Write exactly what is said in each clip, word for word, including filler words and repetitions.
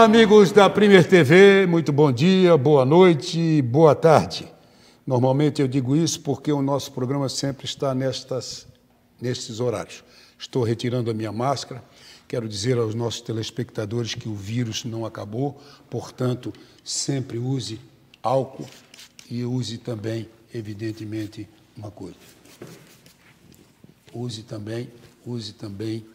Olá, amigos da Premier T V, muito bom dia, boa noite, boa tarde. Normalmente eu digo isso porque o nosso programa sempre está nestas, nestes horários. Estou retirando a minha máscara, quero dizer aos nossos telespectadores que o vírus não acabou, portanto, sempre use álcool e use também, evidentemente, uma coisa. Use também, use também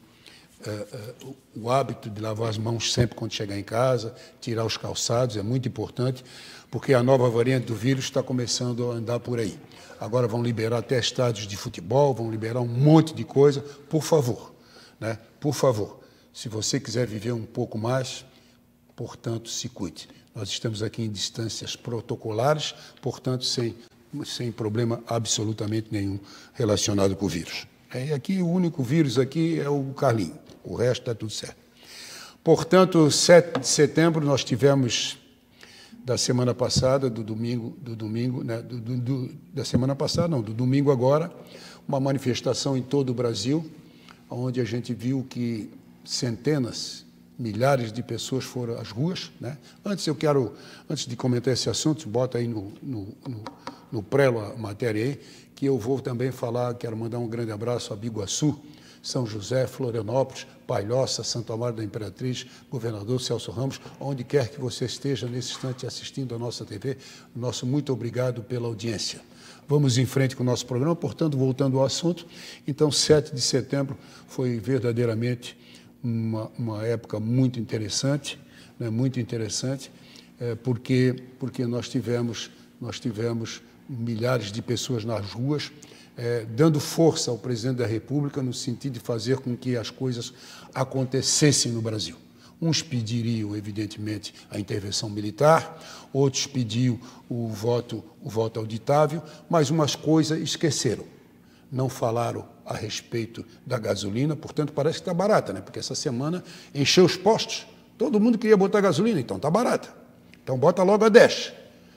uh, uh, o hábito de lavar as mãos sempre quando chegar em casa, tirar os calçados, é muito importante, porque a nova variante do vírus está começando a andar por aí. Agora vão liberar até estádios de futebol, vão liberar um monte de coisa. Por favor, né? Por favor, se você quiser viver um pouco mais, portanto, se cuide. Nós estamos aqui em distâncias protocolares, portanto, sem, sem problema absolutamente nenhum relacionado com o vírus. E aqui o único vírus aqui é o Carlinho, o resto está tudo certo. Portanto, sete de setembro nós tivemos, da semana passada, do domingo, do domingo, né, do, do, do, da semana passada, não, do domingo agora, uma manifestação em todo o Brasil, onde a gente viu que centenas, milhares de pessoas foram às ruas, né? Antes eu quero, antes de comentar esse assunto, bota aí no, no, no, no prelo a matéria aí, que eu vou também falar, quero mandar um grande abraço a Biguaçu, São José, Florianópolis, Palhoça, Santo Amaro da Imperatriz, Governador Celso Ramos, onde quer que você esteja nesse instante assistindo a nossa T V, nosso muito obrigado pela audiência. Vamos em frente com o nosso programa, portanto, voltando ao assunto, então, sete de setembro foi verdadeiramente uma, uma época muito interessante, né, muito interessante, é, porque, porque nós tivemos, nós tivemos milhares de pessoas nas ruas, é, dando força ao presidente da República no sentido de fazer com que as coisas acontecessem no Brasil. Uns pediriam, evidentemente, a intervenção militar, outros pediam o voto, o voto auditável, mas umas coisas esqueceram. Não falaram a respeito da gasolina, portanto, parece que está barata, né? Porque essa semana encheu os postos. Todo mundo queria botar gasolina, então está barata. Então bota logo a dez.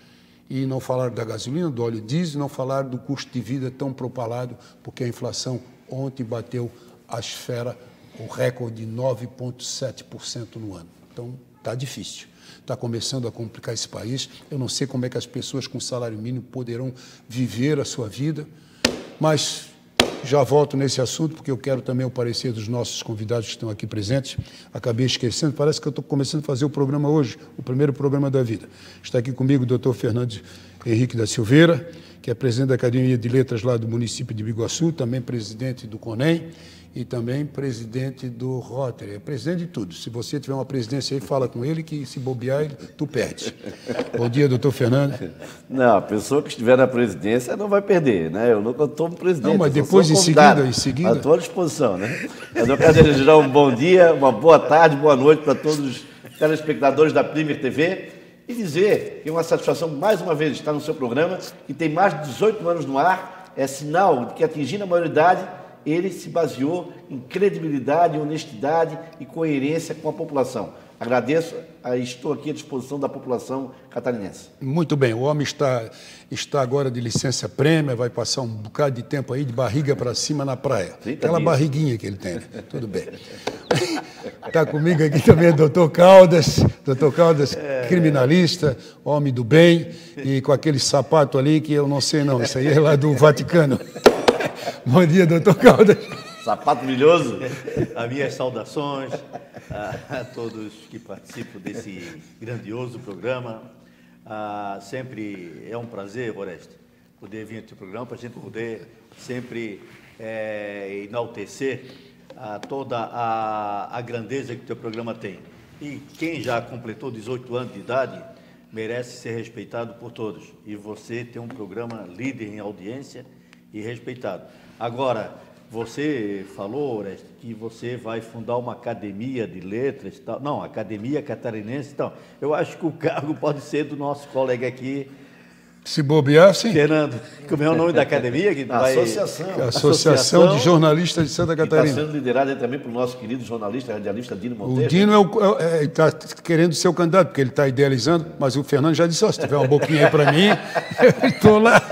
E não falaram da gasolina, do óleo diesel, não falaram do custo de vida tão propalado, porque a inflação ontem bateu a esfera, o recorde de nove vírgula sete por cento no ano. Então, está difícil. Está começando a complicar esse país. Eu não sei como é que as pessoas com salário mínimo poderão viver a sua vida, mas já volto nesse assunto, porque eu quero também o parecer dos nossos convidados que estão aqui presentes. Acabei esquecendo, parece que eu estou começando a fazer o programa hoje, o primeiro programa da vida. Está aqui comigo o doutor Fernando Henrique da Silveira, que é presidente da Academia de Letras lá do município de Biguaçu, também presidente do CONEM e também presidente do Rotary. É presidente de tudo. Se você tiver uma presidência aí, fala com ele, que se bobear, tu perde. Bom dia, doutor Fernando. Não, a pessoa que estiver na presidência não vai perder, né? Eu nunca tomo presidente. Não, mas depois, em seguida, em seguida... À tua disposição, né? Mas eu quero desejar um bom dia, uma boa tarde, boa noite para todos os telespectadores da Premier T V e dizer que é uma satisfação, mais uma vez, estar no seu programa, que tem mais de dezoito anos no ar, é sinal de que, atingindo a maioridade, ele se baseou em credibilidade, honestidade e coerência com a população. Agradeço, estou aqui à disposição da população catarinense. Muito bem, o homem está, está agora de licença prêmia, vai passar um bocado de tempo aí de barriga para cima na praia. Aquela dias. barriguinha que ele tem, né? Tudo bem. Está comigo aqui também o doutor Caldas, doutor Caldas, é, criminalista, homem do bem, e com aquele sapato ali que eu não sei não, isso aí é lá do Vaticano. Bom dia, doutor Caldas. Sapato brilhoso. As minhas saudações a, a todos que participam desse grandioso programa. Ah, sempre é um prazer, Oreste, poder vir ao programa para a gente poder sempre é, enaltecer a, toda a, a grandeza que o teu programa tem. E quem já completou dezoito anos de idade merece ser respeitado por todos. E você tem um programa líder em audiência e respeitado. Agora, você falou, Oreste, que você vai fundar uma academia de letras e tal. Não, Academia Catarinense e tal. Eu acho que o cargo pode ser do nosso colega aqui. Se bobear, sim. Fernando, como é o nome da academia? Que vai... Associação. Associação. Associação de Jornalistas de Santa Catarina. Está sendo liderada também pelo nosso querido jornalista, radialista Dino Monteiro. O Dino está é, é, é, querendo ser o candidato, porque ele está idealizando, mas o Fernando já disse, oh, se tiver uma boquinha aí para mim, eu estou lá.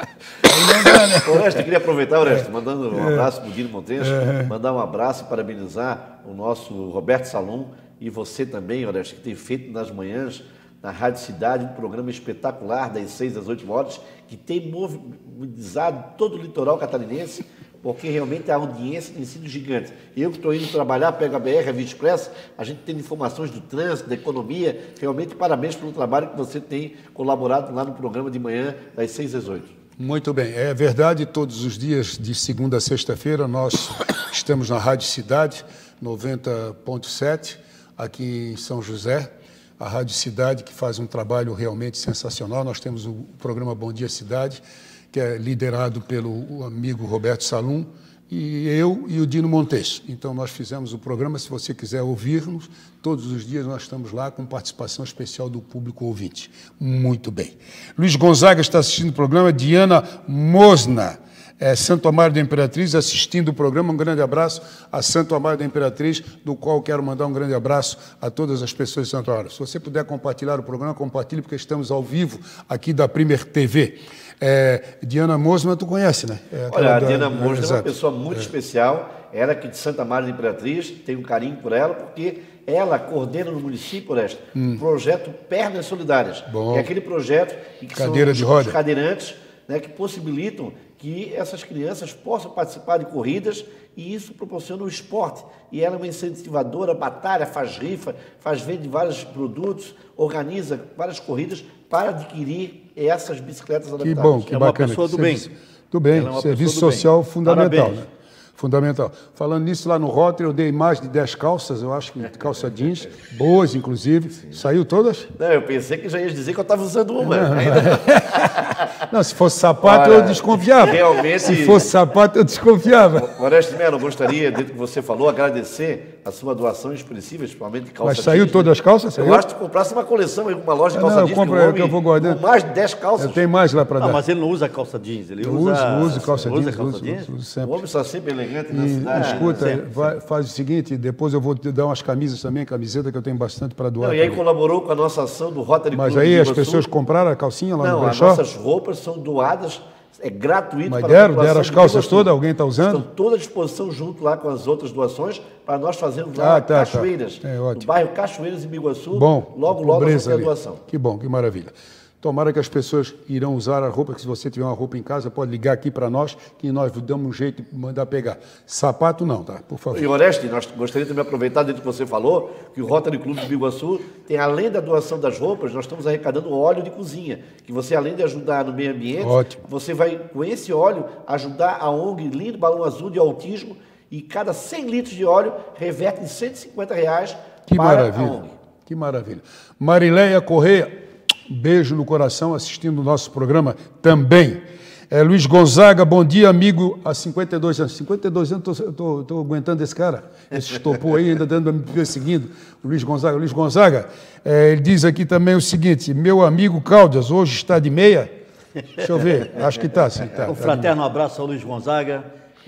Orestes, eu queria aproveitar, Orestes, mandando um abraço para o Dino Monteiro, mandar um abraço e parabenizar o nosso Roberto Salom, e você também, Orestes, que tem feito nas manhãs, na Rádio Cidade, um programa espetacular, das seis às oito horas, que tem mobilizado todo o litoral catarinense, porque realmente a audiência tem sido gigante. Eu que estou indo trabalhar, pego a B R, a Via Expressa, a gente tem informações do trânsito, da economia, realmente parabéns pelo trabalho que você tem colaborado lá no programa de manhã, das seis às oito. Muito bem, é verdade, todos os dias, de segunda a sexta-feira, nós estamos na Rádio Cidade, noventa ponto sete, aqui em São José, a Rádio Cidade, que faz um trabalho realmente sensacional. Nós temos o programa Bom Dia Cidade, que é liderado pelo amigo Roberto Salum, e eu e o Dino Montes. Então, nós fizemos o programa, se você quiser ouvir-nos, todos os dias nós estamos lá com participação especial do público ouvinte. Muito bem. Luiz Gonzaga está assistindo o programa, Diana Mosna, é, Santo Amaro da Imperatriz, assistindo o programa. Um grande abraço a Santo Amaro da Imperatriz, do qual quero mandar um grande abraço a todas as pessoas de Santo Amaro. Se você puder compartilhar o programa, compartilhe, porque estamos ao vivo aqui da Premier T V. É, Diana Mosna, tu conhece, né? É Olha, a da, Diana Mosna é, é uma pessoa muito é. especial, ela que de Santa Maria da Imperatriz, tem um carinho por ela, porque ela coordena no município, Orestes, hum. o projeto Pernas Solidárias, Bom. que é aquele projeto em que Cadeira são de os roda. cadeirantes, né, que possibilitam que essas crianças possam participar de corridas, e isso proporciona o esporte. E ela é uma incentivadora, batalha, faz rifa, faz venda de vários produtos, organiza várias corridas para adquirir essas bicicletas adaptadas. Que bom, que é bacana. uma pessoa do bem. Tudo bem, Ela é uma serviço pessoa do social bem. fundamental. Parabéns. Né? Fundamental. Falando nisso, lá no Rotary, eu dei mais de dez calças, eu acho que calça jeans, boas, inclusive. Sim. Saiu todas? Não, eu pensei que já ia dizer que eu estava usando uma. Não, ainda... não, se fosse sapato, olha, eu desconfiava. Realmente... Se fosse sapato, eu desconfiava. Orestes Melo, eu gostaria, dentro do que você falou, agradecer a sua doação expressiva, principalmente de calça jeans. Mas saiu jeans, todas as calças? Saiu? Eu acho que tu comprasse uma coleção, uma loja de ah, calça não, eu jeans. compro, que, é que eu vou guardando. Com mais de dez calças. Eu tenho mais lá para dar. Não, mas ele não usa calça jeans, ele eu usa... Uso, uso calça usa jeans, calça uso, jeans? uso, uso sempre. O homem está sempre elegante na E, cidade. escuta, né? vai, faz o seguinte, depois eu vou te dar umas camisas também, camiseta que eu tenho bastante para doar. Não, e aí também. colaborou com a nossa ação do Rotary Mas Clube aí de as Iguaçu. pessoas compraram a calcinha lá Não, no as brechó? nossas roupas são doadas, é gratuito. Mas para deram, a população deram as de calças Iguaçu. todas? Alguém está usando? Estão todas à disposição junto lá com as outras doações para nós fazermos lá Ah, tá, Cachoeiras, tá. É, ótimo. no bairro Cachoeiras em Biguaçu. Bom, logo, logo a gente tem a ali. doação. Que bom, que maravilha. Tomara que as pessoas irão usar a roupa, que se você tiver uma roupa em casa, pode ligar aqui para nós, que nós damos um jeito de mandar pegar. Sapato não, tá? Por favor. E Orestes, nós gostaríamos de aproveitar, dentro do que você falou, que o Rotary Clube de Biguaçu tem, além da doação das roupas, nós estamos arrecadando óleo de cozinha, que você, além de ajudar no meio ambiente, Ótimo. você vai, com esse óleo, ajudar a O N G Lindo Balão Azul de Autismo, e cada cem litros de óleo reverte em cento e cinquenta reais Que para maravilha, a O N G. que maravilha. Marileia Correia, beijo no coração, assistindo o nosso programa também. É, Luiz Gonzaga, bom dia, amigo, há cinquenta e dois anos. cinquenta e dois anos, estou aguentando esse cara, esse estopou aí, ainda dando me perseguindo. O Luiz Gonzaga, Luiz Gonzaga, é, ele diz aqui também o seguinte, meu amigo Caldas, hoje está de meia? Deixa eu ver, acho que está, sim. Tá, Um tá fraterno abraço ao Luiz Gonzaga,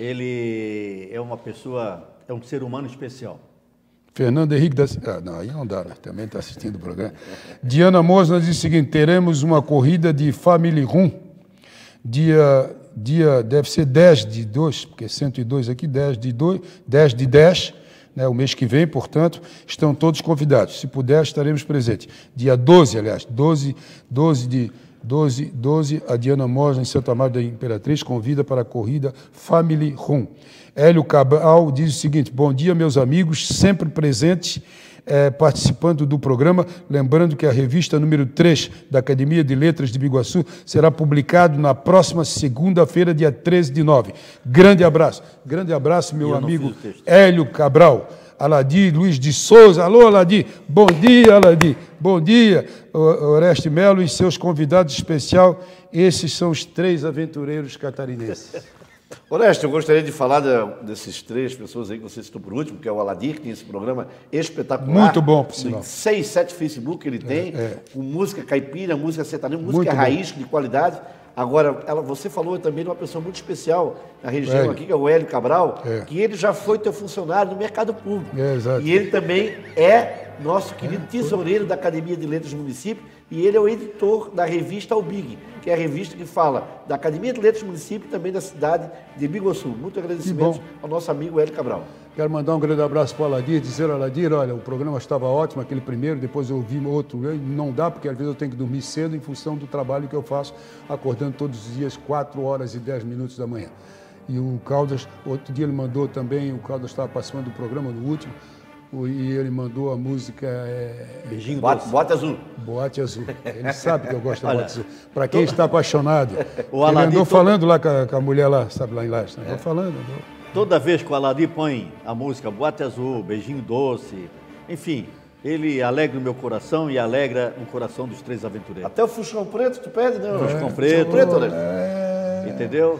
ele é uma pessoa, é um ser humano especial. Fernando Henrique da... Ah, não, aí não dá, né? Também está assistindo o programa. Diana Mosna diz o seguinte, teremos uma corrida de Family Room, dia, dia deve ser dez de dois, porque cento e dois aqui, dez de dois, dez de dez, né, o mês que vem, portanto, estão todos convidados. Se puder, estaremos presentes. Dia doze, aliás, doze, doze de... doze, doze, a Diana Mosna, em Santo Amaro da Imperatriz, convida para a corrida Family Room. Hélio Cabral diz o seguinte, bom dia, meus amigos, sempre presentes, eh, participando do programa, lembrando que a revista número três da Academia de Letras de Biguaçu será publicado na próxima segunda-feira, dia treze de nove. Grande abraço. Grande abraço, meu amigo Hélio Cabral. Aladir, Luiz de Souza. Alô, Aladir. Bom dia, Aladir. Bom dia, Orestes Melo e seus convidados especiais. Esses são os três aventureiros catarinenses. Orestes, eu gostaria de falar de, desses três pessoas aí que você citou por último, que é o Aladir, que tem esse programa espetacular. Muito bom, por sinal. Seis, sete Facebook ele tem, é, é. com música caipira, música sertaneja, música Muito raiz, bom. de qualidade. Agora, ela, você falou também de uma pessoa muito especial na região Hélio. aqui, que é o Hélio Cabral, É. que ele já foi teu funcionário no mercado público. É, exato. E ele também é nosso querido tesoureiro da Academia de Letras do município, E ele é o editor da revista Albig, que é a revista que fala da Academia de Letras do município e também da cidade de Biguaçu. Muito agradecimento ao nosso amigo Hélio Cabral. Quero mandar um grande abraço para o Aladir, dizer ao Aladir, olha, o programa estava ótimo, aquele primeiro, depois eu ouvi outro, não dá, porque às vezes eu tenho que dormir cedo em função do trabalho que eu faço, acordando todos os dias, quatro horas e dez minutos da manhã. E o Caldas, outro dia ele mandou também, o Caldas estava participando do programa, no último, e ele mandou a música... É, Beijinho Boate, doce. Boate Azul. Boate Azul. Ele sabe que eu gosto da Boate Azul. Para quem está apaixonado. O ele andou todo... falando lá com a, com a mulher lá, sabe, lá em Lages. Estou é. falando. Andou. Toda vez que o Aladir põe a música Boate Azul, Beijinho Doce, enfim, ele alegra o meu coração e alegra o coração dos três aventureiros. Até o Fuscão Preto, tu pede, né? O Fuscão Preto, Preto, né? É... Entendeu?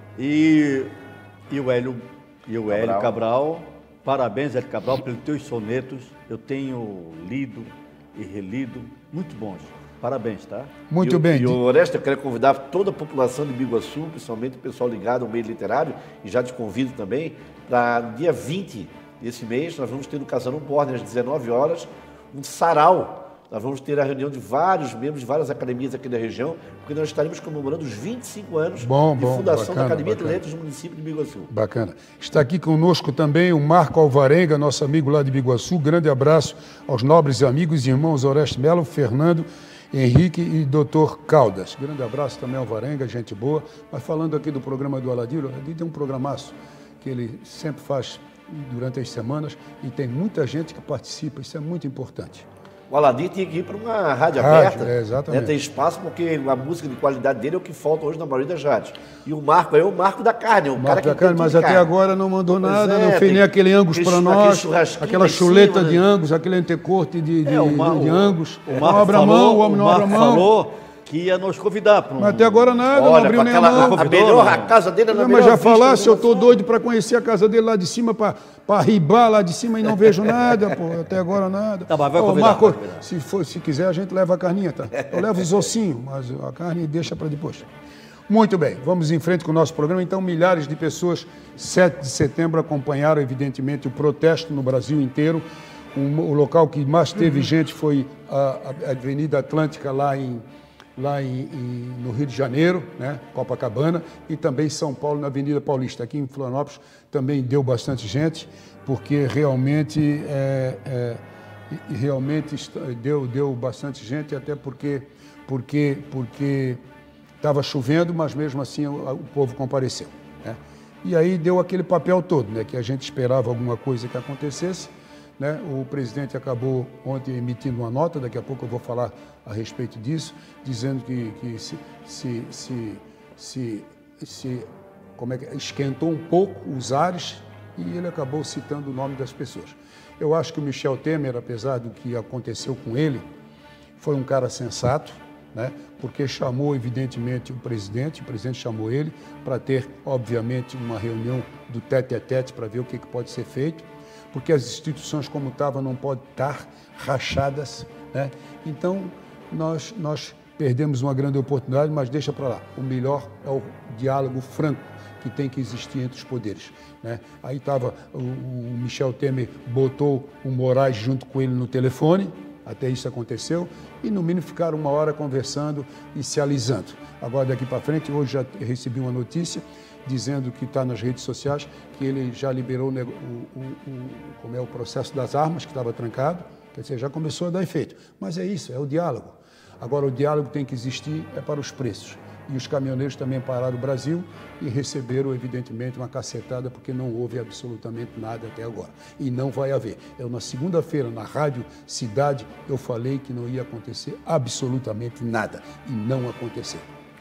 E, e o Hélio, e o Hélio Cabral. Cabral, parabéns, Hélio Cabral, pelos teus sonetos. Eu tenho lido e relido, muito bons. Parabéns, tá? Muito e, bem. E o Orestes, eu quero convidar toda a população de Biguaçu, principalmente o pessoal ligado ao meio literário, e já te convido também, para dia vinte desse mês, nós vamos ter no Casarão Borne, às dezenove horas, um sarau. Nós vamos ter a reunião de vários membros de várias academias aqui da região, porque nós estaremos comemorando os vinte e cinco anos bom, de bom, fundação bacana, da Academia bacana. de Letras do município de Biguaçu. Bacana. Está aqui conosco também o Marco Alvarenga, nosso amigo lá de Biguaçu. Grande abraço aos nobres amigos e irmãos Orestes Melo, Fernando, Henrique e doutor Caldas. Grande abraço também ao Alvarenga, gente boa. Mas falando aqui do programa do Aladir, o Aladir tem um programaço que ele sempre faz durante as semanas e tem muita gente que participa, isso é muito importante. O Aladir tinha que ir para uma rádio, Rádio, aberta, é, exatamente. né, tem espaço, porque a música de qualidade dele é o que falta hoje na maioria das rádios. E o Marco é o Marco da carne, o, O cara Marco que da carne, tem mas tudo de até carne. agora não mandou Pois nada, é, não fez tem nem aquele angus aquele- para aquele nós, churrasquinho aquela lá em chuleta cima, de né? angus, aquele antecorte de, de, É, o, Mar, de, de o- angus. o não Marco abre a falou, mão, o homem o não abre a Marco mão. falou que ia nos convidar para um... Mas até agora nada, não Olha, abriu com nem a aquela, mão. a, a Convidou, melhor, não? a casa dele é na Mas melhor já vista falasse, do eu estou Biguaçu. doido para conhecer a casa dele lá de cima, para ribar lá de cima e não vejo nada, pô, até agora nada. Tá, mas vai Ô, convidar, Marco, vai convidar. se, for, se quiser a gente leva a carninha, tá? Eu levo os ossinhos, mas a carne deixa para depois. Muito bem, vamos em frente com o nosso programa. Então, milhares de pessoas, sete de setembro, acompanharam, evidentemente, o protesto no Brasil inteiro. Um, o local que mais teve gente foi a, a Avenida Atlântica, lá em... lá em, em, no Rio de Janeiro, né, Copacabana, e também São Paulo, na Avenida Paulista. Aqui em Florianópolis também deu bastante gente, porque realmente, é, é, realmente deu, deu bastante gente, até porque porque porque estava chovendo, mas mesmo assim o, o povo compareceu, né? E aí deu aquele papel todo, né, que a gente esperava alguma coisa que acontecesse. Né? O presidente acabou ontem emitindo uma nota, daqui a pouco eu vou falar a respeito disso, dizendo que, que se, se, se, se, se como é que, esquentou um pouco os ares e ele acabou citando o nome das pessoas. Eu acho que o Michel Temer, apesar do que aconteceu com ele, foi um cara sensato, né? Porque chamou, evidentemente, o presidente, o presidente chamou ele para ter, obviamente, uma reunião do tete-a-tete para ver o que, que pode ser feito, porque as instituições como estavam não podem estar rachadas, né? Então, nós, nós perdemos uma grande oportunidade, mas deixa para lá. O melhor é o diálogo franco que tem que existir entre os poderes, né? Aí estava, o, o Michel Temer botou o Moraes junto com ele no telefone, até isso aconteceu, e no mínimo ficaram uma hora conversando e se alisando. Agora, daqui para frente, hoje já recebi uma notícia dizendo que está nas redes sociais, que ele já liberou o, o, o, como é, o processo das armas, que estava trancado, quer dizer, já começou a dar efeito. Mas é isso, é o diálogo. Agora, o diálogo tem que existir é para os preços. E os caminhoneiros também pararam o Brasil e receberam, evidentemente, uma cacetada, porque não houve absolutamente nada até agora. E não vai haver. Eu, na segunda-feira, na Rádio Cidade, eu falei que não ia acontecer absolutamente nada. E não aconteceu.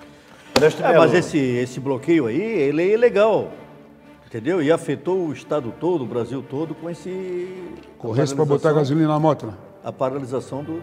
É, mas esse, esse bloqueio aí, ele é ilegal, entendeu? E afetou o estado todo, o Brasil todo, com esse... Corresse para botar gasolina na moto, né? A paralisação do,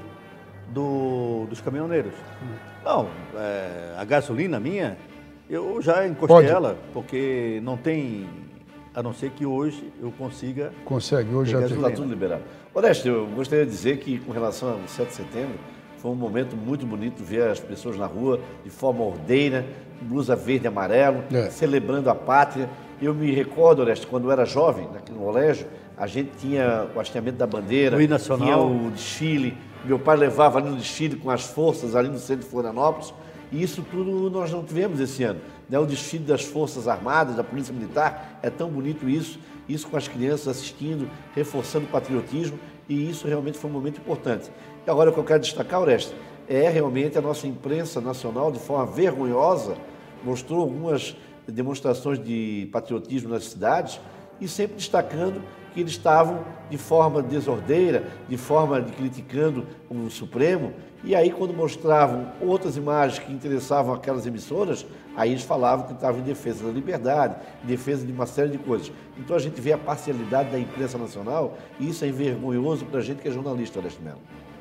do, dos caminhoneiros. Não, é, a gasolina minha, eu já encostei Pode. ela, porque não tem, a não ser que hoje eu consiga... Consegue, hoje já tem. Está tudo liberado. Orestes, eu gostaria de dizer que, com relação ao sete de setembro, foi um momento muito bonito ver as pessoas na rua, de forma ordeira, blusa verde e amarelo, É. celebrando a pátria. Eu me recordo, Oreste, quando eu era jovem, aqui no colégio, a gente tinha o hasteamento da bandeira, o hino nacional, tinha o desfile. Meu pai levava ali no desfile com as forças ali no centro de Florianópolis. E isso tudo nós não tivemos esse ano. Né? O desfile das Forças Armadas, da Polícia Militar, é tão bonito isso. Isso com as crianças assistindo, reforçando o patriotismo. E isso realmente foi um momento importante. E agora o que eu quero destacar, Oreste, é realmente a nossa imprensa nacional, de forma vergonhosa, mostrou algumas demonstrações de patriotismo nas cidades e sempre destacando que eles estavam de forma desordeira, de forma de criticando o Supremo, e aí quando mostravam outras imagens que interessavam aquelas emissoras, aí eles falavam que estavam em defesa da liberdade, em defesa de uma série de coisas. Então a gente vê a parcialidade da imprensa nacional e isso é vergonhoso para a gente que é jornalista, Oreste Mello.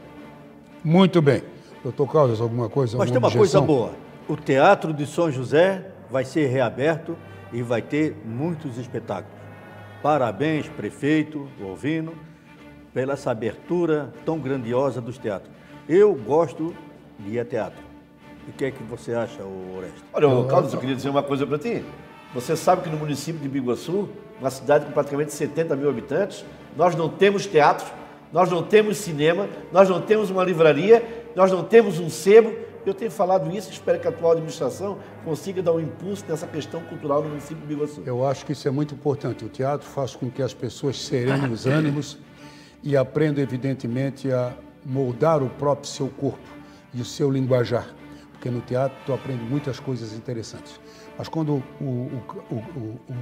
Muito bem. Doutor Caldas, alguma coisa? Mas tem uma objeção? coisa boa. O Teatro de São José vai ser reaberto e vai ter muitos espetáculos. Parabéns, prefeito Alvino, pela essa abertura tão grandiosa dos teatros. Eu gosto de ir a teatro. O que é que você acha, Oreste? Olha, Caldas, eu queria dizer uma coisa para ti. Você sabe que no município de Biguaçu, uma cidade com praticamente setenta mil habitantes, nós não temos teatro, nós não temos cinema, nós não temos uma livraria, nós não temos um sebo. Eu tenho falado isso e espero que a atual administração consiga dar um impulso nessa questão cultural no município de Biguaçu. Eu acho que isso é muito importante. O teatro faz com que as pessoas serenem os ânimos e aprendam, evidentemente, a moldar o próprio seu corpo e o seu linguajar. Porque no teatro tu aprende muitas coisas interessantes. Mas quando o, o, o, o, o,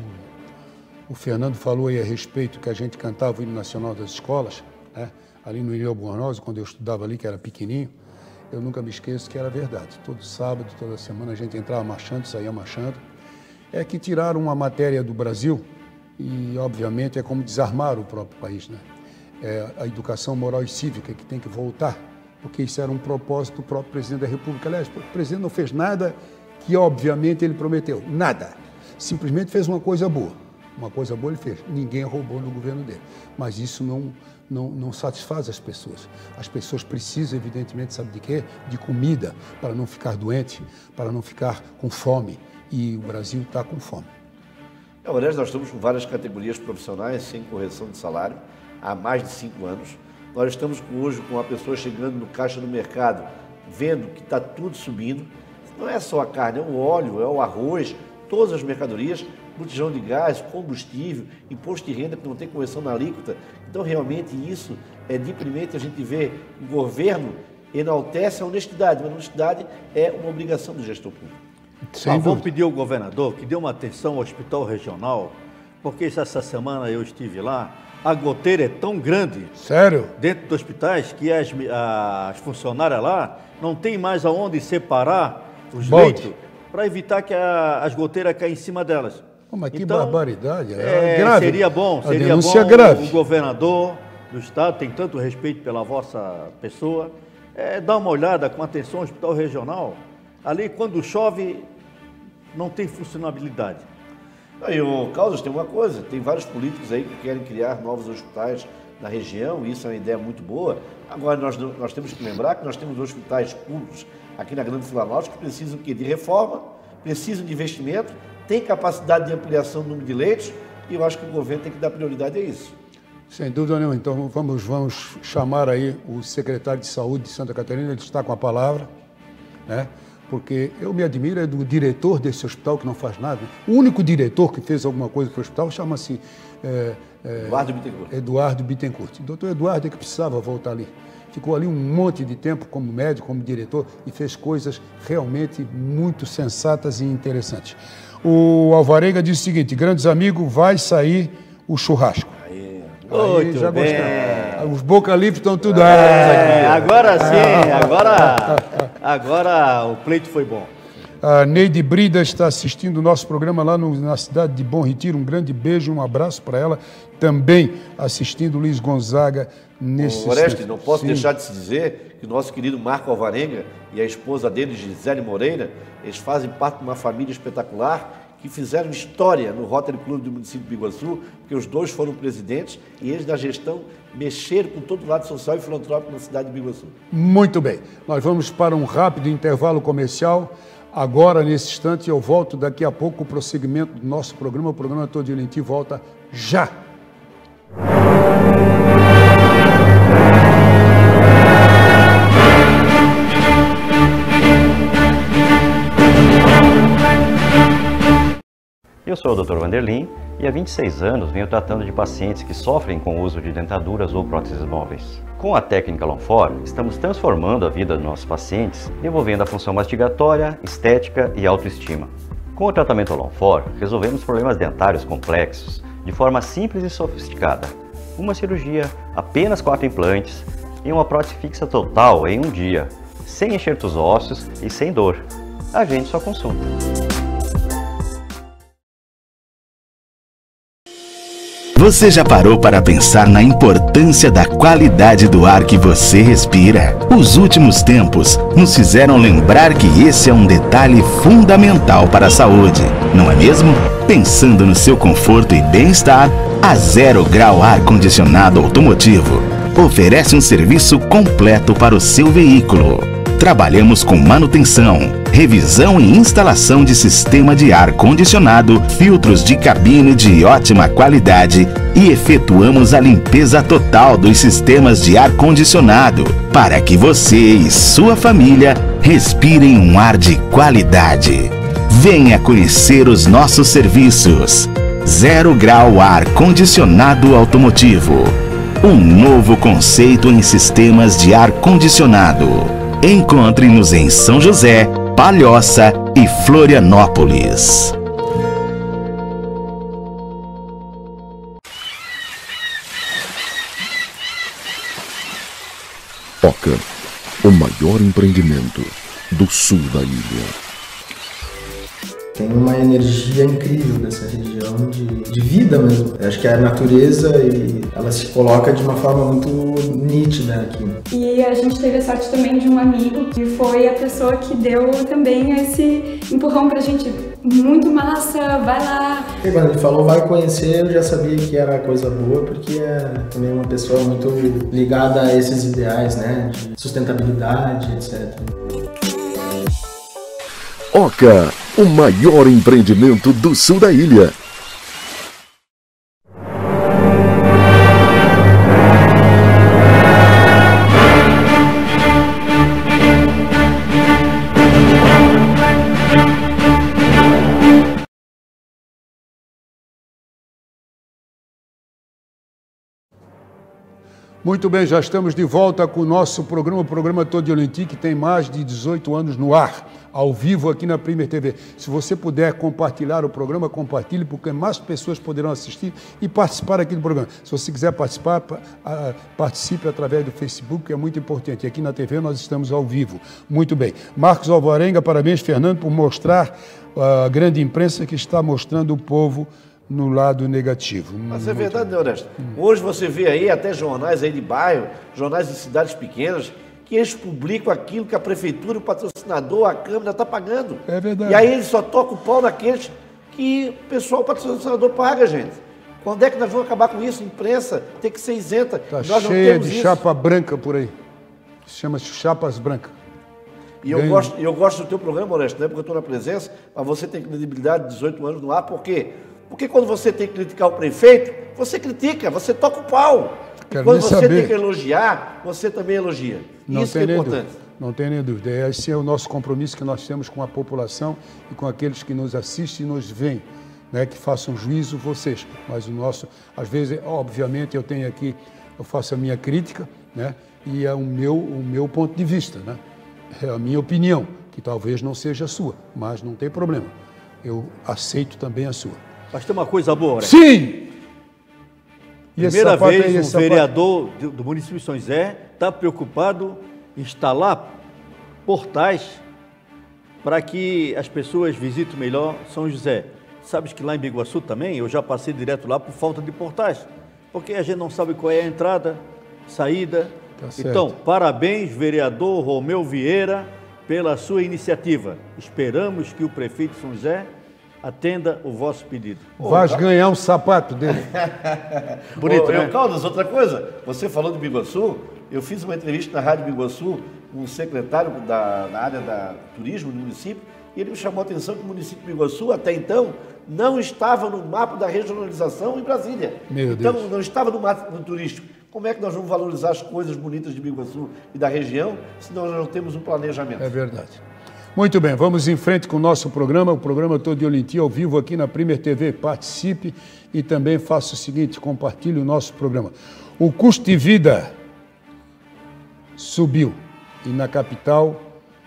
o Fernando falou aí a respeito que a gente cantava o hino nacional das escolas, né? Ali no Irineu Bornoz, quando eu estudava ali, que era pequenininho, eu nunca me esqueço que era verdade. Todo sábado, toda semana, a gente entrava marchando, saía marchando. É que tiraram uma matéria do Brasil e, obviamente, é como desarmar o próprio país, né? É a educação moral e cívica que tem que voltar, porque isso era um propósito do próprio presidente da República. Aliás, o presidente não fez nada que, obviamente, ele prometeu. Nada. Simplesmente fez uma coisa boa. Uma coisa boa ele fez. Ninguém roubou no governo dele. Mas isso não... Não, não satisfaz as pessoas. As pessoas precisam, evidentemente, sabe de quê? De comida, para não ficar doente, para não ficar com fome. E o Brasil está com fome. É, Oreste, nós estamos com várias categorias profissionais sem correção de salário há mais de cinco anos. Nós estamos hoje com uma pessoa chegando no caixa do mercado, vendo que está tudo subindo. Não é só a carne, é o óleo, é o arroz, todas as mercadorias, botijão de gás, combustível, imposto de renda que não tem correção na alíquota. Então, realmente, isso é deprimente. A gente vê o governo enaltece a honestidade, mas a honestidade é uma obrigação do gestor público. Ah, vou pedir ao governador que dê uma atenção ao hospital regional, porque essa semana eu estive lá, a goteira é tão grande. Sério? Dentro dos hospitais que as, as funcionárias lá não tem mais aonde separar os Bolte. leitos para evitar que a, as goteiras caem em cima delas. Oh, mas que então, barbaridade. É, é, grave. Seria bom, A seria denúncia bom é grave. o governador do estado, tem tanto respeito pela vossa pessoa, é, dá uma olhada com atenção ao hospital regional. Ali, quando chove, não tem funcionabilidade. Aí, o Caldas, tem uma coisa, tem vários políticos aí que querem criar novos hospitais na região, e isso é uma ideia muito boa. Agora, nós, nós temos que lembrar que nós temos hospitais públicos aqui na Grande Florianópolis que precisam de reforma, precisam de investimento, tem capacidade de ampliação do número de leitos, e eu acho que o governo tem que dar prioridade a isso. Sem dúvida nenhuma. Então, vamos, vamos chamar aí o secretário de Saúde de Santa Catarina, ele está com a palavra, né? Porque eu me admiro é do diretor desse hospital que não faz nada. O único diretor que fez alguma coisa para o hospital chama-se é, é, Eduardo Bittencourt. Eduardo Bittencourt. O doutor Eduardo é que precisava voltar ali. Ficou ali um monte de tempo como médico, como diretor, e fez coisas realmente muito sensatas e interessantes. O Alvarenga disse o seguinte: grandes amigos, vai sair o churrasco. Aí, Aí já bem. gostamos. Os Boca Livre estão tudo É, aqui. agora sim, agora, agora o pleito foi bom. A Neide Brida está assistindo o nosso programa lá no, na cidade de Bom Retiro. Um grande beijo, um abraço para ela. Também assistindo o Luiz Gonzaga nesse... O Oreste, não posso Sim. deixar de se dizer que o nosso querido Marco Alvarenga e a esposa dele, Gisele Moreira, eles fazem parte de uma família espetacular que fizeram história no Rotary Club do município de Biguaçu, porque os dois foram presidentes e eles, da gestão, mexeram com todo o lado social e filantrópico na cidade de Biguaçu. Muito bem. Nós vamos para um rápido intervalo comercial. agora, nesse instante, eu volto daqui a pouco o prosseguimento do nosso programa. O programa Todo Dia em Ti volta já. Eu sou o doutor Vanderlin e há vinte e seis anos venho tratando de pacientes que sofrem com o uso de dentaduras ou próteses móveis. Com a técnica Longfor, estamos transformando a vida dos nossos pacientes, desenvolvendo a função mastigatória, estética e autoestima. Com o tratamento Longfor, resolvemos problemas dentários complexos de forma simples e sofisticada. Uma cirurgia, apenas quatro implantes e uma prótese fixa total em um dia, sem enxertos ósseos e sem dor. Agende sua consulta. Você já parou para pensar na importância da qualidade do ar que você respira? Os últimos tempos nos fizeram lembrar que esse é um detalhe fundamental para a saúde, não é mesmo? Pensando no seu conforto e bem-estar, a Zero Grau Ar Condicionado Automotivo oferece um serviço completo para o seu veículo. Trabalhamos com manutenção, revisão e instalação de sistema de ar condicionado, filtros de cabine de ótima qualidade e efetuamos a limpeza total dos sistemas de ar condicionado para que você e sua família respirem um ar de qualidade. Venha conhecer os nossos serviços. Zero Grau Ar Condicionado Automotivo. Um novo conceito em sistemas de ar condicionado. Encontre-nos em São José, Palhoça e Florianópolis. Oca, o maior empreendimento do sul da ilha. Tem uma energia incrível dessa região de, de vida mesmo. Eu acho que a natureza e ela se coloca de uma forma muito nítida aqui. E a gente teve a sorte também de um amigo que foi a pessoa que deu também esse empurrão pra gente. Muito massa, vai lá. E quando ele falou vai conhecer, eu já sabia que era coisa boa, porque é também uma pessoa muito ligada a esses ideais, né? De sustentabilidade, etcétera. Oca, o maior empreendimento do sul da ilha. Muito bem, já estamos de volta com o nosso programa, o programa Todo Dia em Ti, que tem mais de dezoito anos no ar, ao vivo aqui na Premier T V. Se você puder compartilhar o programa, compartilhe, porque mais pessoas poderão assistir e participar aqui do programa. Se você quiser participar, participe através do Facebook, que é muito importante. Aqui na T V nós estamos ao vivo. Muito bem. Marcos Alvarenga, parabéns, Fernando, por mostrar a grande imprensa que está mostrando o povo no lado negativo. Mas é verdade, né, Orestes? Hoje você vê aí até jornais aí de bairro, jornais de cidades pequenas, que eles publicam aquilo que a prefeitura, o patrocinador, a Câmara está pagando. É verdade. E aí eles só tocam o pau naqueles que o pessoal, o patrocinador paga, gente. Quando é que nós vamos acabar com isso? Imprensa tem que ser isenta. Está nós cheia não de isso. chapa branca por aí. Chama-se chapas brancas. E eu gosto, eu gosto do teu programa, Orestes, não é porque eu estou na presença, mas você tem credibilidade de dezoito anos no ar, por quê? Porque quando você tem que criticar o prefeito, você critica, você toca o pau. Quero e quando nem você saber. tem que elogiar, você também elogia. Não Isso tem que é nem importante. dúvida. Não tem nem dúvida. Esse é o nosso compromisso que nós temos com a população e com aqueles que nos assistem e nos veem, né? Que façam juízo vocês. Mas o nosso, às vezes, obviamente, eu tenho aqui, eu faço a minha crítica, né? E é o meu, o meu ponto de vista, né? É a minha opinião, que talvez não seja a sua, mas não tem problema. Eu aceito também a sua. Mas tem uma coisa boa, né? Sim! E esse Primeira sapato aí, vez um esse sapato- vereador do, do município de São José está preocupado em instalar portais para que as pessoas visitem melhor São José. Sabes que lá em Biguaçu também, eu já passei direto lá por falta de portais, porque a gente não sabe qual é a entrada, saída. Tá certo. Então, parabéns, vereador Romeu Vieira, pela sua iniciativa. Esperamos que o prefeito de São José atenda o vosso pedido. Vais ganhar um sapato dele. Bonito, Ô, né? eu, Caldas, outra coisa, você falou de Biguaçu, eu fiz uma entrevista na Rádio Biguaçu com o secretário da, da área da turismo do município, E ele me chamou a atenção que o município de Biguaçu, até então, não estava no mapa da regionalização em Brasília. Meu então, Deus. não estava no mapa do turístico. Como é que nós vamos valorizar as coisas bonitas de Biguaçu e da região, se nós não temos um planejamento? É verdade. Muito bem, vamos em frente com o nosso programa, o programa Todo de Olintim ao vivo aqui na Premier T V. Participe e também faça o seguinte, compartilhe o nosso programa. O custo de vida subiu e na capital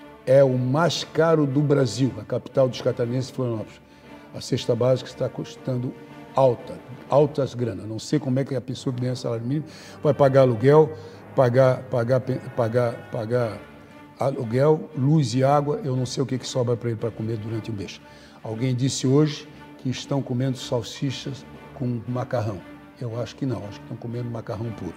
é o mais caro do Brasil, a capital dos catarinenses, Florianópolis. A cesta básica está custando alta, altas granas. Não sei como é que a pessoa que ganha salário mínimo vai pagar aluguel, pagar, pagar, pagar, pagar aluguel, luz e água. Eu não sei o que, que sobra para ele para comer durante o mês. Alguém disse hoje que estão comendo salsichas com macarrão. Eu acho que não, acho que estão comendo macarrão puro.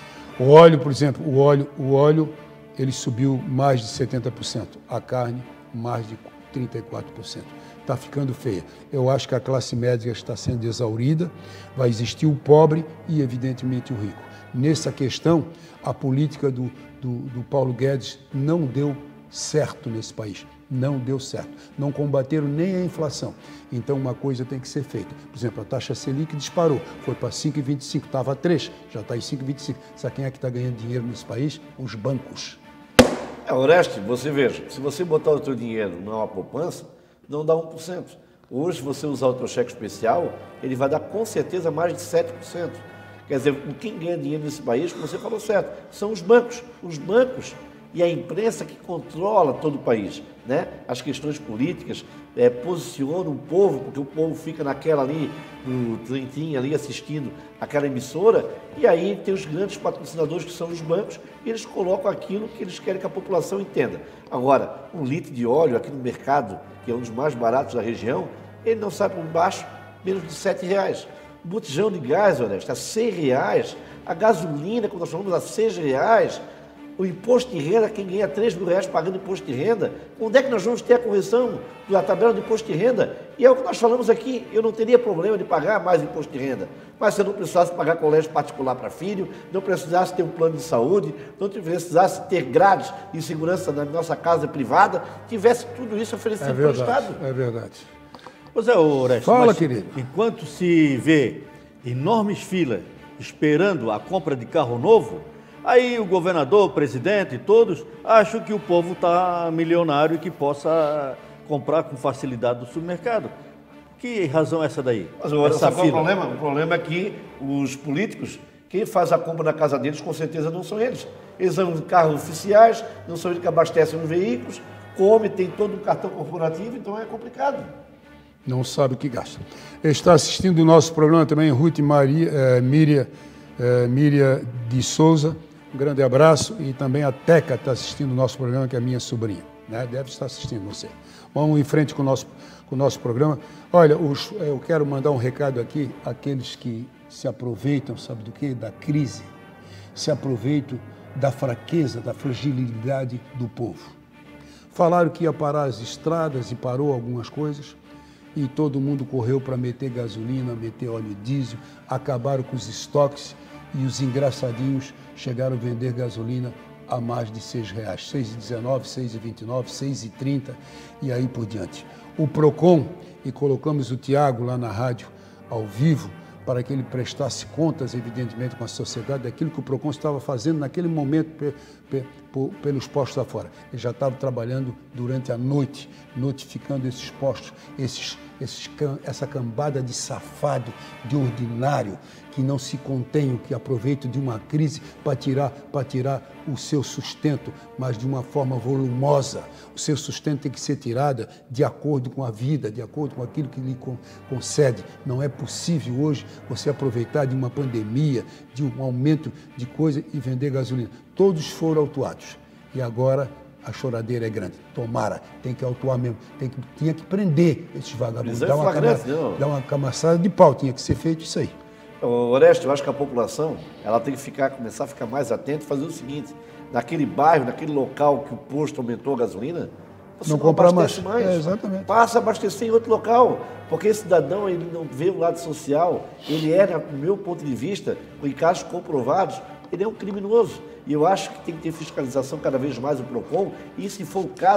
O óleo, por exemplo, o óleo, o óleo ele subiu mais de setenta por cento. A carne, mais de trinta e quatro por cento. Está ficando feia. Eu acho que a classe média está sendo exaurida, vai existir o pobre e, evidentemente, o rico. Nessa questão, a política do, do, do Paulo Guedes não deu certo nesse país. Não deu certo. Não combateram nem a inflação. Então, uma coisa tem que ser feita. Por exemplo, a taxa Selic disparou, foi para cinco vírgula vinte e cinco, estava a três, já está em cinco vírgula vinte e cinco. Sabe quem é que está ganhando dinheiro nesse país? Os bancos. É, Oreste, você veja, se você botar o seu dinheiro numa poupança, não dá um por cento. Hoje, se você usar o seu cheque especial, ele vai dar com certeza mais de sete por cento. Quer dizer, quem ganha dinheiro nesse país, como você falou certo, são os bancos. Os bancos e a imprensa que controla todo o país, né? As questões políticas é, posicionam o povo, porque o povo fica naquela ali, no trentinho ali, assistindo aquela emissora, e aí tem os grandes patrocinadores que são os bancos, e eles colocam aquilo que eles querem que a população entenda. Agora, um litro de óleo aqui no mercado, que é um dos mais baratos da região, ele não sai por baixo menos de sete reais. O botijão de gás, olha, está a seis reais. A gasolina, quando nós falamos, a seis reais. O imposto de renda, quem ganha três mil reais pagando imposto de renda, onde é que nós vamos ter a correção da tabela do imposto de renda? E é o que nós falamos aqui, eu não teria problema de pagar mais imposto de renda, mas se eu não precisasse pagar colégio particular para filho, não precisasse ter um plano de saúde, não precisasse ter grades de segurança na nossa casa privada, tivesse tudo isso oferecido é pelo verdade, Estado. É verdade. Pois é, Oreste, Fala, mas querido. Enquanto se vê enormes filas esperando a compra de carro novo, aí o governador, o presidente, todos acham que o povo está milionário e que possa comprar com facilidade do supermercado. Que razão é essa daí? Mas agora, essa sabe qual é o fila? problema? O problema é que os políticos, quem faz a compra na casa deles, com certeza não são eles. Eles são carros oficiais, não são eles que abastecem os veículos, come, tem todo um cartão corporativo, então é complicado. Não sabe o que gasta. Está assistindo o nosso programa também Ruth Maria, eh, Miriam, eh, Miriam de Souza. Um grande abraço. E também a Teca está assistindo o nosso programa, que é a minha sobrinha. Né? Deve estar assistindo você. Vamos em frente com o nosso, com o nosso programa. Olha, os, eu quero mandar um recado aqui àqueles que se aproveitam, sabe do quê? Da crise. Se aproveitam da fraqueza, da fragilidade do povo. Falaram que ia parar as estradas e parou algumas coisas. E todo mundo correu para meter gasolina, meter óleo diesel, acabaram com os estoques e os engraçadinhos chegaram a vender gasolina a mais de seis reais, seis reais e dezenove, seis reais e vinte e nove, seis reais e trinta e aí por diante. O PROCON, e colocamos o Tiago lá na rádio ao vivo, para que ele prestasse contas, evidentemente, com a sociedade, daquilo que o PROCON estava fazendo naquele momento pe, pe, pe, pelos postos afora. Ele já estava trabalhando durante a noite, notificando esses postos, esses, esses, essa cambada de safado, de ordinário, que não se contém, que aproveita de uma crise para tirar, para tirar o seu sustento, mas de uma forma volumosa. O seu sustento tem que ser tirado de acordo com a vida, de acordo com aquilo que lhe concede. Não é possível hoje você aproveitar de uma pandemia, de um aumento de coisa e vender gasolina. Todos foram autuados e agora a choradeira é grande. Tomara, tem que autuar mesmo, tem que, tinha que prender esses vagabundos, dar uma, cama, dar uma camaçada de pau, tinha que ser feito isso aí. Oreste, eu acho que a população ela tem que ficar, começar a ficar mais atenta e fazer o seguinte, naquele bairro, naquele local que o posto aumentou a gasolina, você não, não comprar abastece mais, mais. É, exatamente. Passa a abastecer em outro local, porque esse cidadão ele não vê o lado social, ele é, do meu ponto de vista, em casos comprovados, ele é um criminoso. E eu acho que tem que ter fiscalização cada vez mais do PROCON, e se for o caso,